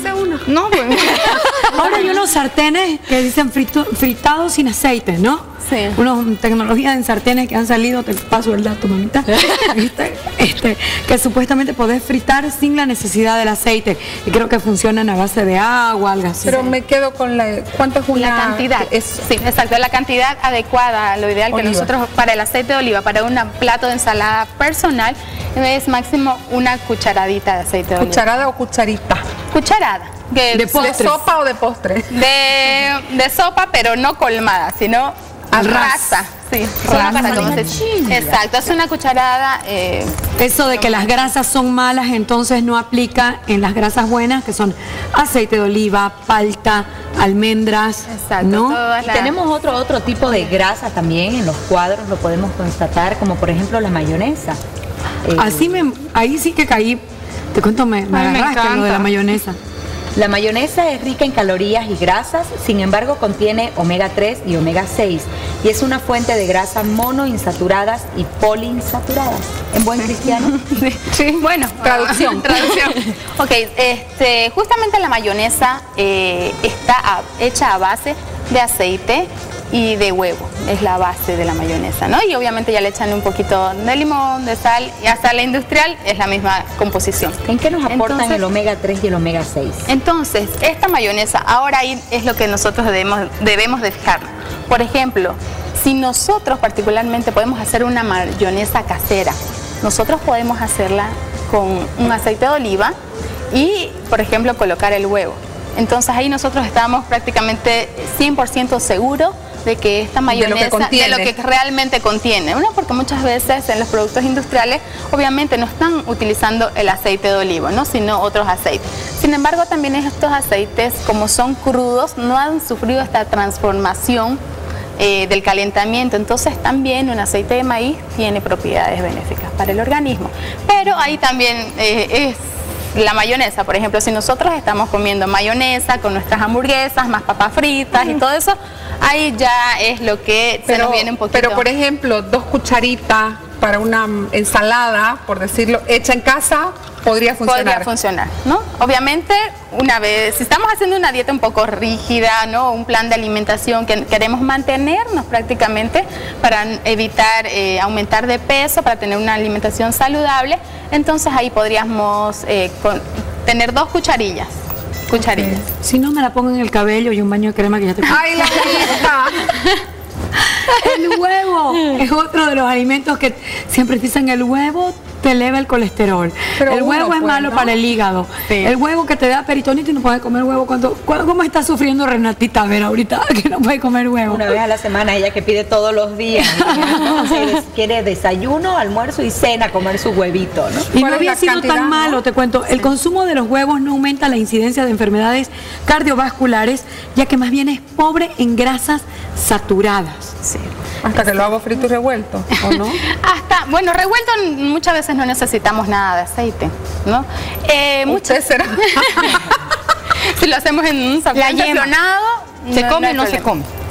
S5: No, pues.
S3: Ahora hay unos sartenes que dicen frito, fritados sin aceite, ¿no?
S6: Sí.
S3: Unas tecnologías en sartenes que han salido, te paso el dato, mamita. este, este, que supuestamente podés fritar sin la necesidad del aceite. Y creo que funcionan a base de agua, algo así.
S2: Pero me quedo con la... ¿Cuánto es una?
S6: La cantidad.
S2: Es,
S6: sí, exacto. La cantidad adecuada, lo ideal oliva. Que nosotros, para el aceite de oliva, para un plato de ensalada personal, es máximo una cucharadita de aceite de oliva.
S2: ¿Cucharada o cucharita?
S6: Cucharada.
S2: ¿De, ¿De sopa o de postre?
S6: De, de sopa, pero no colmada, sino
S2: al
S6: rasa. Sí,
S2: rasa,
S6: como se... Exacto, es una cucharada. Eh,
S3: Eso de que las grasas son malas, entonces no aplica en las grasas buenas, que son aceite de oliva, palta, almendras.
S6: Exacto.
S3: ¿No?
S4: Y la... tenemos otro, otro tipo de grasa también, en los cuadros lo podemos constatar, como por ejemplo la mayonesa.
S3: Eh, Así me, ahí sí que caí, te cuento, me, me agarraste lo de la mayonesa.
S4: La mayonesa es rica en calorías y grasas, sin embargo contiene omega tres y omega seis y es una fuente de grasas monoinsaturadas y poliinsaturadas. ¿En buen cristiano?
S6: Sí, sí. Bueno, traducción. traducción. Ok, este, justamente la mayonesa eh, está a, hecha a base de aceite y de huevo, es la base de la mayonesa, ¿no? Y obviamente ya le echan un poquito de limón, de sal, y hasta la industrial es la misma composición.
S4: ¿En qué nos aportan entonces, el omega tres y el omega seis?
S6: Entonces, esta mayonesa, ahora ahí es lo que nosotros debemos, debemos de fijarnos. Por ejemplo, si nosotros particularmente podemos hacer una mayonesa casera, nosotros podemos hacerla con un aceite de oliva y, por ejemplo, colocar el huevo. Entonces ahí nosotros estamos prácticamente cien por ciento seguros de que esta mayonesa, de lo que, contiene. de lo que realmente contiene, ¿no? Porque muchas veces en los productos industriales obviamente no están utilizando el aceite de oliva, ¿no? Sino otros aceites. Sin embargo, también estos aceites, como son crudos, no han sufrido esta transformación eh, del calentamiento, entonces también un aceite de maíz tiene propiedades benéficas para el organismo. Pero ahí también eh, es la mayonesa, por ejemplo, si nosotros estamos comiendo mayonesa con nuestras hamburguesas, más papas fritas uh-huh. y todo eso, ahí ya es lo que
S2: pero,
S6: se nos viene un poquito.
S2: Pero, por ejemplo, dos cucharitas para una ensalada, por decirlo, hecha en casa, podría funcionar.
S6: Podría funcionar, ¿no? Obviamente, una vez, si estamos haciendo una dieta un poco rígida, ¿no? Un plan de alimentación que queremos mantenernos prácticamente para evitar eh, aumentar de peso, para tener una alimentación saludable, entonces ahí podríamos eh, con, tener dos cucharillas. Cucharillas.
S3: Okay. Si no, me la pongo en el cabello y un baño de crema que ya te...
S2: ¡Ay, la lista!
S3: El huevo es otro de los alimentos que siempre dicen el huevo te eleva el colesterol. Pero el huevo es malo, ¿no?, para el hígado. Sí. El huevo que te da peritonitis, no puedes comer huevo cuando, cuando ¿cómo está sufriendo Renatita? A ver, ahorita que no puede comer huevo.
S4: Una vez a la semana, ella que pide todos los días. Quiere, quiere desayuno, almuerzo y cena, comer su huevito, ¿no?
S3: Y no había sido cantidad, tan malo, ¿no? Te cuento. El sí. consumo de los huevos no aumenta la incidencia de enfermedades cardiovasculares, ya que más bien es pobre en grasas saturadas.
S2: Sí. Hasta que lo hago frito y revuelto, ¿o no?
S6: Hasta, bueno, revuelto muchas veces no necesitamos nada de aceite, ¿no? Eh, muchas será. Si lo hacemos en un sartén teflonado,
S5: ¿se no, come o no, no se come?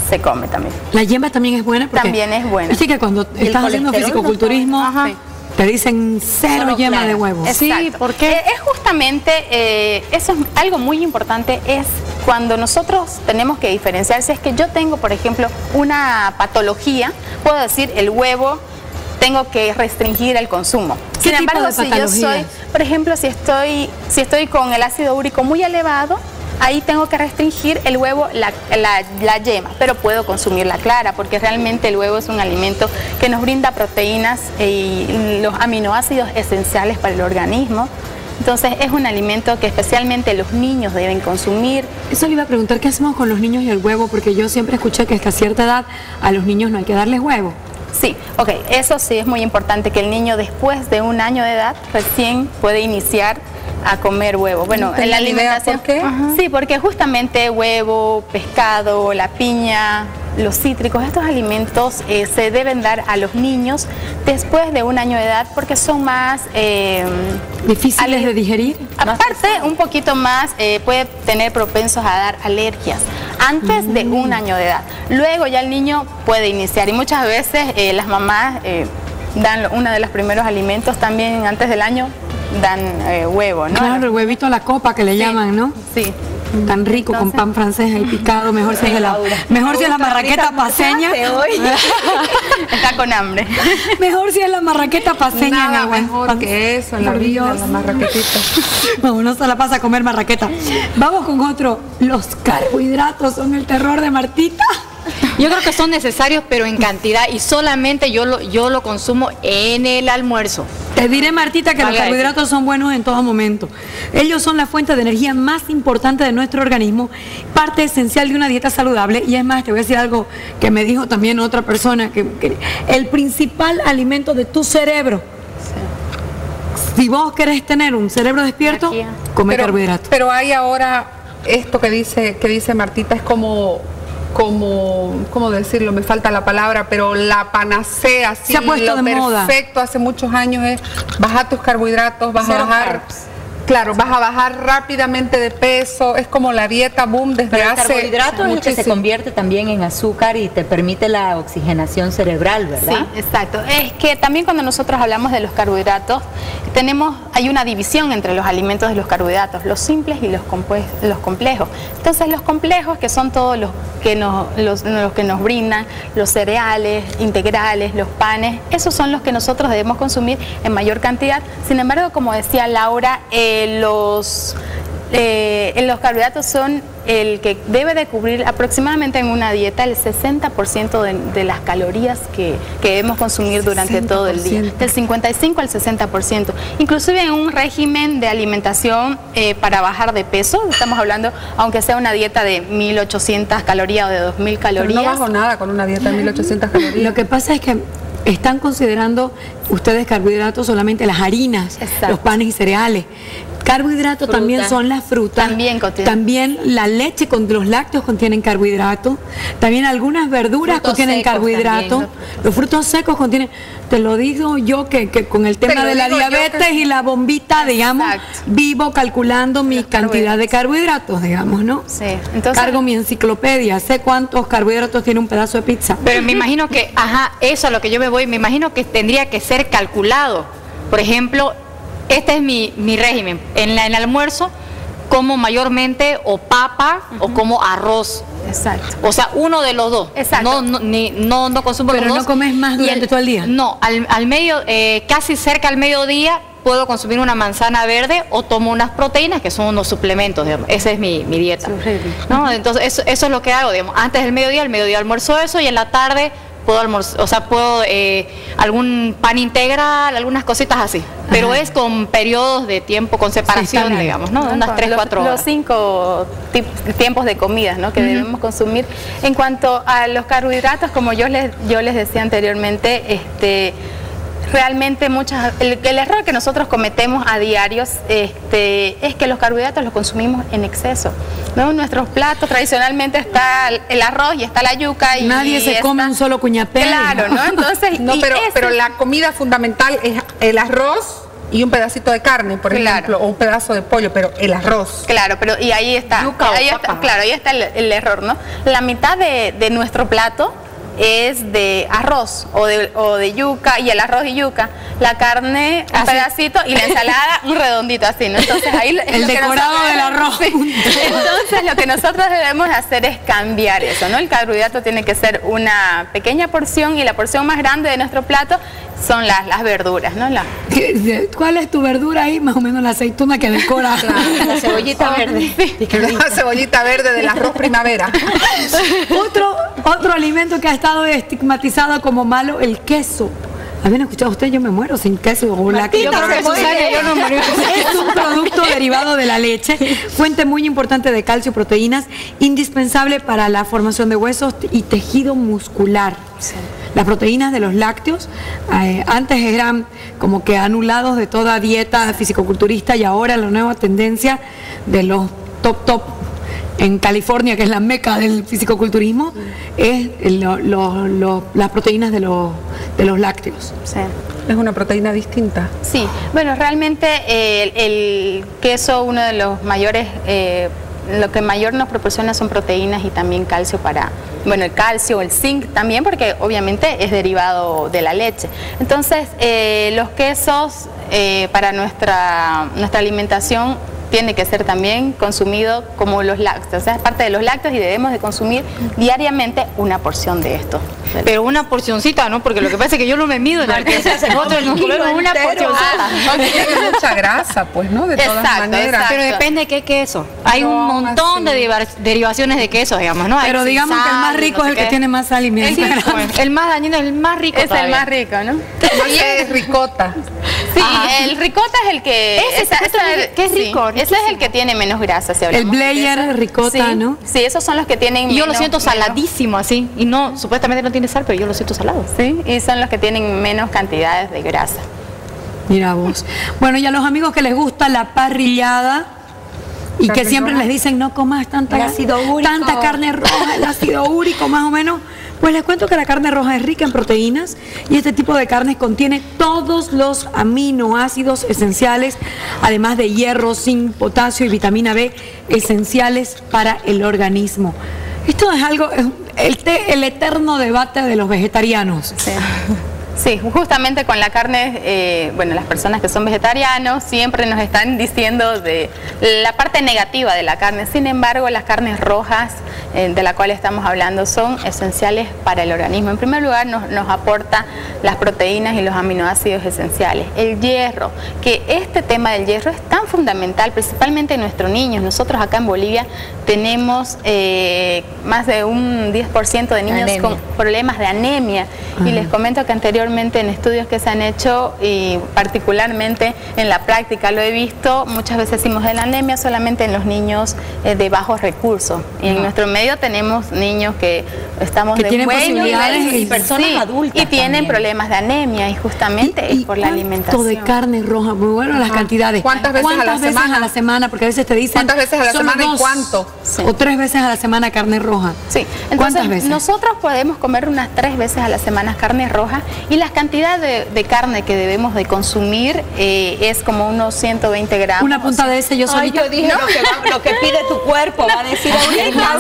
S6: se come también.
S3: La yema también es buena porque
S6: También es buena.
S3: Viste que cuando
S4: Y el
S3: estás haciendo
S4: colesterol no
S3: fisicoculturismo,
S6: Ajá.
S3: te dicen cero
S4: Solo
S3: yema
S4: clara.
S3: de huevo.
S5: Sí,
S6: Exacto.
S5: ¿por qué?
S6: Eh, es justamente, eh, eso es algo muy importante, es cuando nosotros tenemos que diferenciar. Si es que yo tengo, por ejemplo, una patología, puedo decir el huevo, tengo que restringir el consumo.
S3: ¿Qué
S6: Sin
S3: tipo
S6: embargo,
S3: de
S6: si yo
S3: patologías?
S6: soy, por ejemplo, si estoy, si estoy con el ácido úrico muy elevado, ahí tengo que restringir el huevo, la, la, la yema, pero puedo consumir la clara, porque realmente el huevo es un alimento que nos brinda proteínas y los aminoácidos esenciales para el organismo. Entonces es un alimento que especialmente los niños deben consumir.
S3: Eso le iba a preguntar, ¿qué hacemos con los niños y el huevo? Porque yo siempre escuché que hasta cierta edad a los niños no hay que darles huevo.
S6: Sí, ok, eso sí es muy importante, que el niño después de un año de edad recién puede iniciar a comer huevo. Bueno,
S2: No
S6: en la
S2: tenía idea
S6: alimentación.
S2: por qué.
S6: Ajá. Sí, porque justamente huevo, pescado, la piña, los cítricos, estos alimentos eh, se deben dar a los niños después de un año de edad porque son más... Eh,
S3: ¿Difíciles
S6: ale-
S3: de digerir?
S6: Aparte, un poquito más, eh, puede tener propensos a dar alergias antes de un año de edad. Luego ya el niño puede iniciar y muchas veces eh, las mamás eh, dan lo- uno de los primeros alimentos también antes del año, dan eh, huevo, ¿no?
S3: Claro, el huevito a la copa que le
S6: Sí,
S3: llaman, ¿no?
S6: Sí.
S3: Tan rico, con
S6: Entonces-
S3: pan francés ahí picado, mejor si es de la, mejor si es la marraqueta paseña.
S6: Está con hambre.
S3: Mejor si es la marraqueta paseña.
S2: Nada
S3: mi abuela.
S2: mejor
S3: Pan-
S2: que eso en la
S3: Por
S2: vida,
S3: Dios.
S2: la marraquetita.
S3: No, uno se la pasa a comer marraqueta. Vamos con otro. Los carbohidratos son el terror de Martita.
S5: Yo creo que son necesarios, pero en cantidad, y solamente yo lo, yo lo consumo en el almuerzo.
S3: Te diré, Martita, que los
S5: Valga
S3: carbohidratos son buenos en todo momento. Ellos son la fuente de energía más importante de nuestro organismo, parte esencial de una dieta saludable. Y es más, te voy a decir algo que me dijo también otra persona, que, que el principal alimento de tu cerebro, si vos querés tener un cerebro despierto,
S6: Energía.
S3: come
S2: Pero-
S3: carbohidratos.
S2: Pero hay ahora esto que dice, que dice Martita, es como, como, ¿cómo decirlo? Me falta la palabra, pero la panacea, así,
S3: Se ha puesto
S2: lo
S3: de moda.
S2: perfecto hace muchos años es bajar tus carbohidratos, vas
S4: Cero
S2: a bajar,
S4: carbs.
S2: claro, vas a bajar rápidamente de peso, es como la dieta boom desde
S4: Pero el
S2: hace
S4: carbohidrato es el que se
S2: muchísimo.
S4: convierte también en azúcar y te permite la oxigenación cerebral, ¿verdad?
S6: Sí, exacto. Es que también cuando nosotros hablamos de los carbohidratos, tenemos, hay una división entre los alimentos de los carbohidratos, los simples y los, compue- los complejos. Entonces los complejos, que son todos los que nos, los, los que nos brindan, los cereales integrales, los panes, esos son los que nosotros debemos consumir en mayor cantidad. Sin embargo, como decía Laura, eh, los... Eh, los carbohidratos son el que debe de cubrir aproximadamente en una dieta el sesenta por ciento de, de las calorías que, que debemos consumir durante todo el día,
S3: sesenta por ciento.
S6: del cincuenta y cinco al sesenta por ciento. Inclusive en un régimen de alimentación eh, para bajar de peso, estamos hablando, aunque sea una dieta de mil ochocientas calorías o de dos mil
S2: Pero
S6: calorías.
S2: no bajo nada con una dieta de mil ochocientas calorías.
S3: Lo que pasa es que están considerando ustedes carbohidratos solamente las harinas,
S6: Exacto.
S3: los panes y cereales. Carbohidratos
S4: Fruta.
S3: también son las frutas.
S6: También contienen.
S3: También la leche con los lácteos contienen carbohidratos. También algunas verduras
S4: Frutos
S3: contienen
S4: secos
S3: carbohidratos.
S4: también.
S3: Los frutos secos contienen. Te lo digo yo que, que con el tema
S2: Te lo
S3: de la
S2: digo yo
S3: diabetes
S2: que-
S3: y la bombita, digamos,
S6: Exacto.
S3: vivo calculando mi
S6: Los
S3: cantidad de carbohidratos, digamos, ¿no?
S6: Sí, entonces-
S3: Cargo mi enciclopedia, sé cuántos carbohidratos tiene un pedazo de pizza.
S5: Pero me imagino que, ajá, eso a lo que yo me voy, me imagino que tendría que ser calculado. Por ejemplo, este es mi, mi régimen. En, la- en el almuerzo como mayormente o papa o como arroz.
S6: Exacto.
S5: O sea, uno de los dos.
S6: Exacto.
S5: No, no, ni- no, no consumo
S3: Pero
S5: los
S3: no
S5: dos.
S3: comes más
S5: Y
S3: durante todo el día.
S5: No, al, al medio, eh, casi cerca al mediodía puedo consumir una manzana verde o tomo unas proteínas que son unos suplementos, digamos. Esa es mi, mi dieta. ¿No? Entonces, eso, eso es lo que hago, digamos. Antes del mediodía, al mediodía almuerzo eso y en la tarde puedo almorzar, o sea, puedo eh, algún pan integral, algunas cositas así. Pero es con periodos de tiempo, con separación,
S3: bien.
S5: digamos, ¿no?
S6: ¿no?
S5: Unas
S6: Con
S5: tres,
S6: los,
S5: cuatro horas.
S6: Los cinco tip- tiempos de comidas, ¿no? Que debemos consumir. En cuanto a los carbohidratos, como yo les, yo les decía anteriormente, este, realmente muchas, el, el error que nosotros cometemos a diarios este, es que los carbohidratos los consumimos en exceso, ¿no? Nuestros platos tradicionalmente está el- el arroz y está la yuca y
S3: Nadie se
S6: está-
S3: come un solo cuñapé.
S6: Claro, ¿no? Entonces,
S2: No,
S6: y
S2: pero,
S6: ese-
S2: pero la comida fundamental es el arroz y un pedacito de carne, por
S6: Claro.
S2: ejemplo, o un pedazo de pollo, pero el arroz.
S6: Claro, pero y ahí está,
S5: Yuca o
S6: ahí está,
S5: papa.
S6: claro, ahí está el, el error, ¿no? La mitad de, de nuestro plato es de arroz o de, o de yuca, y el arroz y yuca, la carne un
S5: Así.
S6: pedacito y la ensalada un redondito así, ¿no? Entonces ahí es
S3: El
S6: lo que
S3: decorado
S6: nosotros-
S3: del arroz.
S6: Sí. Entonces lo que nosotros debemos hacer es cambiar eso, ¿no? El carbohidrato tiene que ser una pequeña porción, y la porción más grande de nuestro plato son las, las verduras, ¿no? La,
S3: ¿Cuál es tu verdura ahí? Más o menos la aceituna que decora.
S5: La cebollita verde.
S2: La cebollita verde del arroz primavera.
S3: Otro, otro alimento que ha estado estigmatizado como malo, el queso. ¿Habían escuchado ustedes? Yo me muero sin queso o lácteos.
S5: Yo creo que Susana, yo no me
S3: Es un producto derivado de la leche, fuente muy importante de calcio y proteínas, indispensable para la formación de huesos y tejido muscular. Las proteínas de los lácteos eh, antes eran como que anulados de toda dieta fisicoculturista, y ahora la nueva tendencia de los top top en California, que es la meca del fisicoculturismo, es lo- lo- lo- las proteínas de los, de los lácteos.
S6: sí.
S2: Es una proteína distinta.
S6: Sí, bueno, realmente eh, el, el queso, uno de los mayores, eh, lo que mayor nos proporciona son proteínas y también calcio para, bueno, el calcio, el zinc también, porque obviamente es derivado de la leche. Entonces, eh, los quesos eh, para nuestra, nuestra alimentación tiene que ser también consumido como los lácteos, o sea, es parte de los lácteos, y debemos de consumir diariamente una porción de esto.
S5: Pero una porcioncita, ¿no? Porque lo que pasa es que yo no me mido en la que nosotros nos comemos una porcioncita.
S2: Porque tiene mucha grasa, pues, ¿no? De todas
S6: Exacto,
S2: maneras.
S6: exacto.
S5: Pero depende de qué queso. Hay un
S2: No,
S5: montón de
S2: así.
S5: divar- derivaciones de quesos, digamos, ¿no? Hay
S3: Pero
S5: sin
S3: digamos que el
S5: sal,
S3: más
S5: no
S3: rico
S5: sé
S3: es el que
S5: qué.
S3: tiene más sal y miel.
S5: Sí, bueno, el más dañino es el más rico
S6: Es el
S5: todavía.
S6: más rico, ¿no?
S2: Y es ricota.
S6: Sí,
S5: Ah.
S6: el ricota es el que...
S5: Ese
S6: esa-
S5: justo
S6: esa-
S5: el que es
S6: sí,
S5: rico,
S6: ese es el que tiene menos grasa, si
S3: El
S6: hablamos de
S3: Blair,
S6: queso.
S3: ricota,
S6: Sí,
S3: ¿no?
S6: Sí, esos son los que tienen
S5: Y yo lo
S6: menos-
S5: siento
S6: menos-
S5: saladísimo así. Y no, supuestamente no tiene sal, pero yo lo siento salado.
S6: Sí, y son los que tienen menos cantidades de grasa.
S3: Mira vos. Bueno, y a los amigos que les gusta la parrillada y que
S2: Carne
S3: siempre
S2: roja.
S3: les dicen no comas tanta,
S4: El ácido úrico.
S3: tanta carne roja, el ácido úrico más o menos, pues les cuento que la carne roja es rica en proteínas, y este tipo de carnes contiene todos los aminoácidos esenciales, además de hierro, zinc, potasio y vitamina B, esenciales para el organismo. Esto es algo, es el, te- el eterno debate de los vegetarianos.
S6: Sí. Sí, justamente con la carne, eh, bueno, las personas que son vegetarianos siempre nos están diciendo de la parte negativa de la carne. Sin embargo, las carnes rojas eh, de la cual estamos hablando son esenciales para el organismo. En primer lugar, nos, nos aporta las proteínas y los aminoácidos esenciales. El hierro, que este tema del hierro es tan fundamental, principalmente en nuestros niños. Nosotros acá en Bolivia tenemos eh, más de un diez por ciento de niños
S4: Anemia.
S6: con problemas de anemia. Y les comento que anteriormente en estudios que se han hecho, y particularmente en la práctica lo he visto, muchas veces decimos de la anemia solamente en los niños eh, de bajos recursos. Y en nuestro medio tenemos niños que estamos
S3: Que
S6: de
S3: tienen
S6: buen
S3: posibilidades
S6: nivel
S3: y
S4: personas adultas
S6: y tienen
S4: también.
S6: problemas de anemia, y justamente es por la
S3: cuánto
S6: alimentación.
S3: de carne roja? Muy bueno, las
S2: Ajá.
S3: cantidades.
S2: ¿Cuántas veces a la semana?
S3: a la semana? Porque a veces te dicen.
S2: ¿Cuántas veces a la
S3: solo
S2: semana y
S3: dos,
S2: cuánto?
S6: Sí.
S3: O tres veces a la semana carne roja.
S6: Sí,
S3: ¿Cuántas
S6: entonces
S3: veces?
S6: nosotros podemos comer unas tres veces a la semana carne roja, y la cantidad de, de carne que debemos de consumir eh, es como unos ciento veinte gramos.
S3: Una punta de ese yo
S4: Ay,
S3: solita.
S4: yo dije lo, que va- lo que pide tu cuerpo, va a decir ahorita.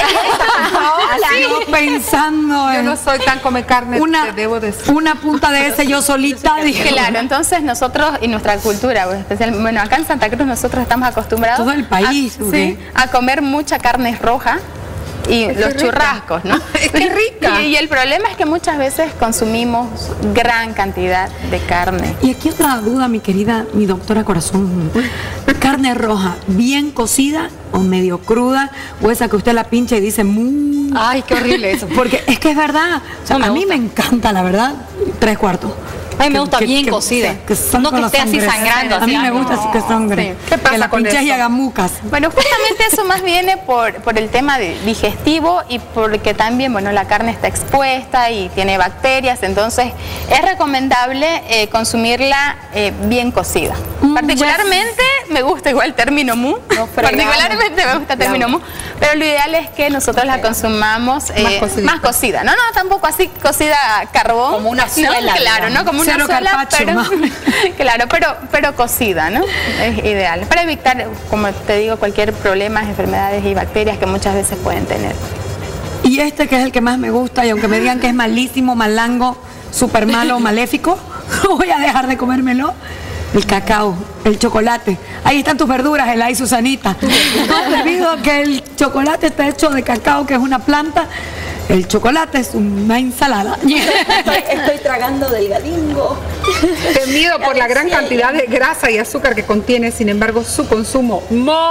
S3: Yo pensando
S2: Yo
S3: en
S2: no soy tan come carne,
S3: una,
S2: te debo decir.
S3: una punta de ese yo solita. dije,
S6: Claro, entonces nosotros y nuestra cultura, pues, especial, bueno, acá en Santa Cruz nosotros estamos acostumbrados
S3: Todo el país,
S6: a,
S3: ¿ok?
S6: sí, a comer mucha carne roja y
S2: Es que
S6: los
S2: es rica.
S6: churrascos, ¿no?
S2: Es que es rica.
S6: Y, y el problema es que muchas veces consumimos gran cantidad de carne.
S3: Y aquí otra duda, mi querida, mi doctora corazón. Carne roja, ¿bien cocida o medio cruda? O esa que usted la pincha y dice, mmm.
S5: Ay, qué horrible eso.
S3: Porque es que es verdad. O sea,
S5: No me
S3: a mí
S5: gusta.
S3: me encanta, la verdad, tres cuartos.
S5: A mí me
S3: Que-
S5: gusta
S3: que-
S5: bien
S3: que-
S5: cocida.
S3: que son
S5: No
S3: con
S5: que
S3: la
S5: esté así
S3: sangre.
S5: sangrando,
S3: A mí
S5: así,
S3: me
S5: ay,
S3: gusta
S5: no.
S3: así que sangre.
S6: Sí.
S2: ¿Qué pasa
S3: que la
S2: con
S3: pinchas y
S2: eso?
S3: haga mucas.
S6: Bueno, justamente eso más viene por, por el tema de digestivo, y porque también, bueno, la carne está expuesta y tiene bacterias, entonces es recomendable eh, consumirla eh, bien cocida.
S3: Mm,
S6: Particularmente me gusta igual el término mu,
S4: No fregamos.
S6: particularmente me gusta el término mu, pero lo ideal es que nosotros la consumamos eh,
S2: Más cocidita.
S6: más cocida. No, no, tampoco así cocida a carbón.
S4: Como una
S6: ¿no?
S4: suela,
S6: Claro,
S4: digamos.
S6: ¿no? Como
S3: Sí, cero
S6: sola,
S3: carpaccio,
S6: pero,
S3: ma.
S6: claro, pero, pero cocida, ¿no? Es ideal. Para evitar, como te digo, cualquier problema, enfermedades y bacterias que muchas veces pueden tener.
S3: Y este que es el que más me gusta, y aunque me digan que es malísimo, malango, súper malo, maléfico, no voy a dejar de comérmelo. El cacao, el chocolate. Ahí están tus verduras, Elay, Susanita. No olvido que el chocolate está hecho de cacao, que es una planta. El chocolate es una ensalada.
S4: Estoy, estoy tragando delgadingo.
S2: Temido por la gran cantidad de grasa y azúcar que contiene, sin embargo, su consumo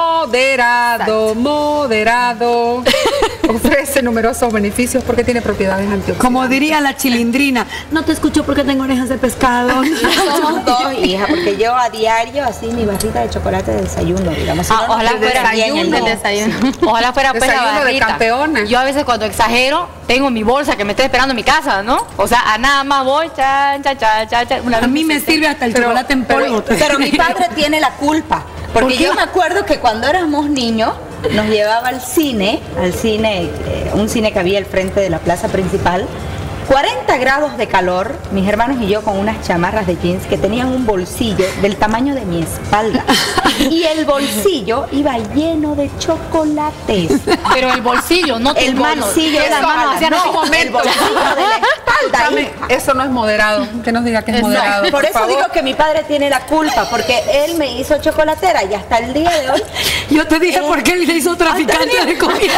S2: moderado, moderado, ofrece numerosos beneficios porque tiene propiedades antioxidantes.
S3: Como diría la chilindrina, no te escucho porque tengo orejas de pescado.
S4: Somos dos, hija, porque yo a diario así mi barrita de chocolate de desayuno, digamos. Si
S5: Ah,
S4: no, no
S5: ojalá
S4: estoy
S5: fuera
S4: bien en el
S5: del
S4: día.
S5: desayuno. Ojalá fuera pues la
S2: Desayuno de
S5: barrita.
S2: campeona.
S5: Yo a veces cuando exagero, tengo mi bolsa que me está esperando en mi casa, ¿no? O sea, a nada más voy, chan, chan, chan, chan, chan. Una
S3: A
S5: vez
S3: mí me
S5: senté-
S3: sirve hasta el
S2: Pero-
S3: chocolate en
S4: Pero,
S3: polvo.
S4: pero mi padre tiene la culpa, porque
S3: ¿Por qué?
S4: yo me acuerdo que cuando éramos niños nos llevaba al cine, al cine, eh, un cine que había al frente de la plaza principal, cuarenta grados de calor, mis hermanos y yo con unas chamarras de jeans que tenían un bolsillo del tamaño de mi espalda. Y el bolsillo iba lleno de chocolates.
S5: Pero el bolsillo, no tus
S4: El
S5: manos.
S4: bolsillo de
S5: Que
S4: la
S5: las manos
S4: espalda,
S5: hacían así
S4: no,
S5: como-
S4: el bolsillo de la espalda.
S2: Escúchame,
S4: hija.
S2: eso no es moderado. Que nos diga que es
S5: Es- no,
S2: moderado.
S4: Por eso
S2: favor.
S4: digo que mi padre tiene la culpa, porque él me hizo chocolatera y hasta el día de hoy.
S3: Yo te dije
S4: Eh,
S3: por qué él le hizo traficante de comida.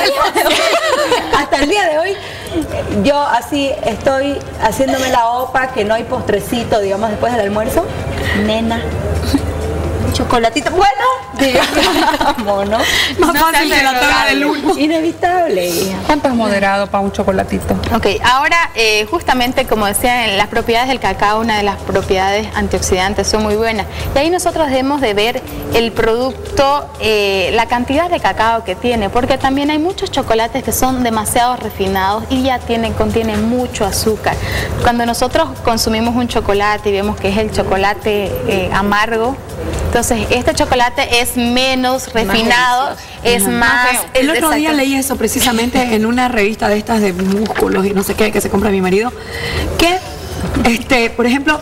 S4: Hasta el día de hoy, yo así estoy haciéndome la opa, que no hay postrecito, digamos, después del almuerzo. Nena, chocolatito. Bueno, digamos, ¿no?
S3: Más fácil que la tabla del uno.
S4: Inevitable, hija.
S2: ¿Cuánto es moderado para un chocolatito?
S6: Ok, ahora eh, justamente como decía, en las propiedades del cacao, una de las propiedades antioxidantes son muy buenas. Y ahí nosotros debemos de ver el producto, eh, la cantidad de cacao que tiene, porque también hay muchos chocolates que son demasiado refinados y ya tienen, contienen mucho azúcar. Cuando nosotros consumimos un chocolate y vemos que es el chocolate eh, amargo, entonces este chocolate es menos refinado, es más...
S3: El otro día
S6: exacto.
S3: leí eso precisamente en una revista de estas de músculos y no sé qué que se compra mi marido, que este, por ejemplo,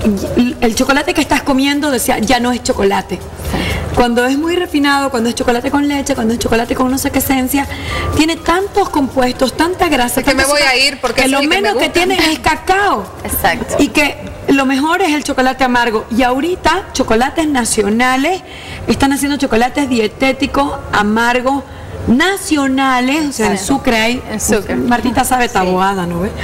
S3: el chocolate que estás comiendo decía ya no es chocolate. Cuando es muy refinado, cuando es chocolate con leche, cuando es chocolate con no sé qué esencia, tiene tantos compuestos, tanta grasa,
S2: Es que me
S3: tanta
S2: voy a
S3: azúcar,
S2: ir porque
S3: que
S2: ese
S3: lo
S2: es el que me
S3: menos que
S2: gusta.
S3: tiene es cacao.
S6: Exacto.
S3: Y que lo mejor es el chocolate amargo. Y ahorita, chocolates nacionales, están haciendo chocolates dietéticos, amargos, nacionales, o sea, en Sucre hay.
S6: En Sucre.
S3: Martita sabe taboada, ¿no ves?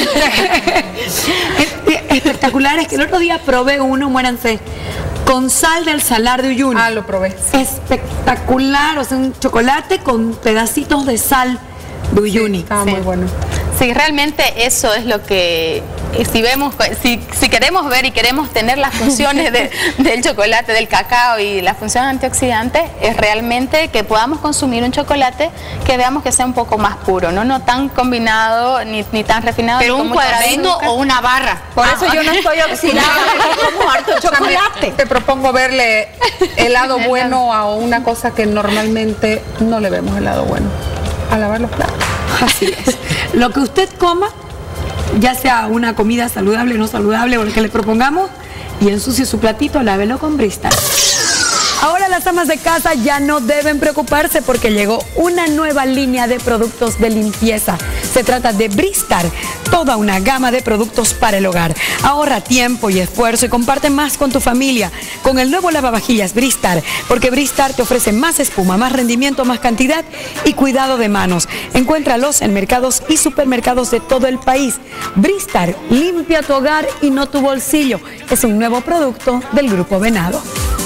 S3: Espectaculares, que el otro día probé uno, muéranse, con sal del Salar de Uyuni.
S2: Ah, lo probé.
S3: Espectacular, o sea, un chocolate con pedacitos de sal de Uyuni.
S2: Estaba
S6: Sí.
S2: muy bueno.
S6: Sí, realmente eso es lo que, si vemos, si, si queremos ver y queremos tener las funciones de- del chocolate, del cacao y la función antioxidante, es realmente que podamos consumir un chocolate que veamos que sea un poco más puro, no, no tan combinado ni, ni tan refinado.
S5: Pero
S6: ni con
S5: un
S6: mucha
S5: cuadradito
S6: azúcar.
S5: o una barra.
S4: Por eso yo no estoy oxidada, porque como harto chocolate.
S2: También te propongo verle el lado bueno a una cosa que normalmente no le vemos el lado bueno. A lavar los platos.
S3: Así es. Lo que usted coma, ya sea una comida saludable o no saludable, o lo que le propongamos, y ensucie su platito, lávelo con Bristol. Ahora las amas de casa ya no deben preocuparse porque llegó una nueva línea de productos de limpieza. Se trata de Bristar, toda una gama de productos para el hogar. Ahorra tiempo y esfuerzo y comparte más con tu familia con el nuevo lavavajillas Bristar, porque Bristar te ofrece más espuma, más rendimiento, más cantidad y cuidado de manos. Encuéntralos en mercados y supermercados de todo el país. Bristar, limpia tu hogar y no tu bolsillo. Es un nuevo producto del Grupo Venado.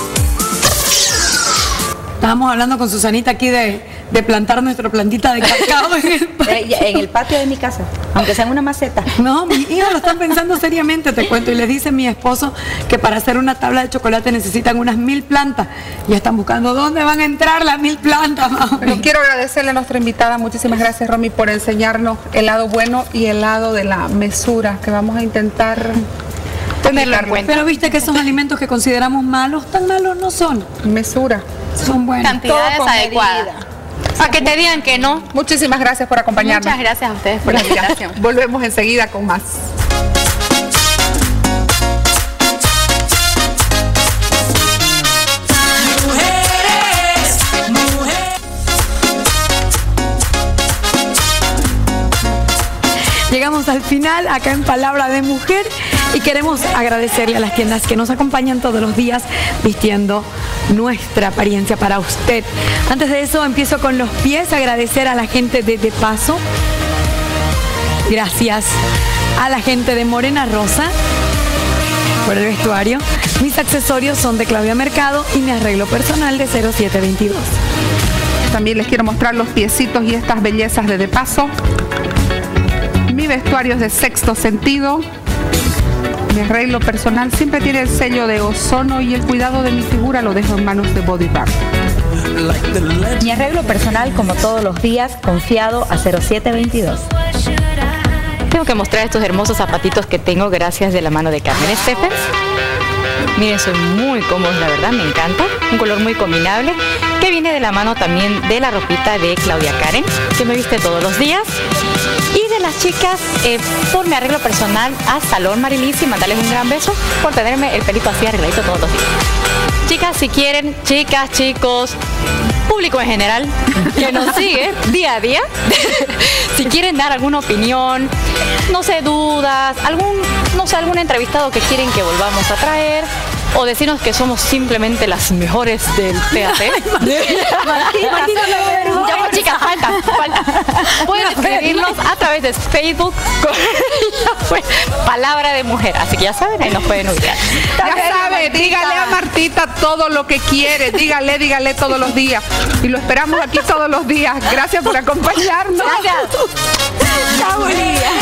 S3: Estábamos hablando con Susanita aquí de, de plantar nuestra plantita de cacao en el patio.
S4: Eh, En el patio de mi casa, aunque sea en una maceta.
S3: No, mi hija lo están pensando seriamente, te cuento. Y le dice mi esposo que para hacer una tabla de chocolate necesitan unas mil plantas. Ya están buscando dónde van a entrar las mil plantas, mami.
S2: Bueno, quiero agradecerle a nuestra invitada. Muchísimas gracias, Romy, por enseñarnos el lado bueno y el lado de la mesura, que vamos a intentar
S5: Tenerlo en
S2: aplicarlo.
S5: cuenta.
S3: Pero viste que esos alimentos que consideramos malos, tan malos no son.
S2: Mesura.
S3: Son buenos.
S6: Cantidades
S4: Todo con
S6: adecuadas.
S4: medida.
S5: A que te digan que no.
S2: Muchísimas gracias por acompañarnos.
S6: Muchas gracias a ustedes por la invitación.
S2: Volvemos enseguida con más.
S3: al final acá en Palabra de Mujer y queremos agradecerle a las tiendas que nos acompañan todos los días vistiendo nuestra apariencia para usted. Antes de eso empiezo con los pies, agradecer a la gente de De Paso. Gracias a la gente de Morena Rosa por el vestuario. Mis accesorios son de Claudia Mercado y mi arreglo personal de cero siete veintidós.
S2: También les quiero mostrar los piecitos y estas bellezas de De Paso. Mi vestuario es de Sexto Sentido. Mi arreglo personal siempre tiene el sello de ozono y el cuidado de mi figura lo dejo en manos de Body Bar.
S4: Mi arreglo personal, como todos los días, confiado a cero siete veintidós.
S5: Tengo que mostrar estos hermosos zapatitos que tengo gracias de la mano de Carmen Stephens. Miren, son muy cómodos, la verdad, me encanta. Un color muy combinable, que viene de la mano también de la ropita de Claudia Karen, que me viste todos los días. Y de las chicas, eh, por mi arreglo personal a Salón Marilis, y mandarles un gran beso por tenerme el pelito así arregladito todos los días. Chicas, si quieren, chicas, chicos, público en general que nos sigue día a día, si quieren dar alguna opinión, no sé, dudas, algún, no sé, algún entrevistado que quieren que volvamos a traer, o decirnos que somos simplemente las mejores del P A T. Ya, pues, chicas, falta, falta. Pueden escribirnos a través de Facebook con pues, Palabra de Mujer. Así que ya saben, ahí nos pueden ubicar.
S2: Ya sabe, dígale a Martita todo lo que quiere, dígale, dígale todos los días. Y lo esperamos aquí todos los días. Gracias por acompañarnos.
S5: Gracias.
S3: Chao, Bolivia.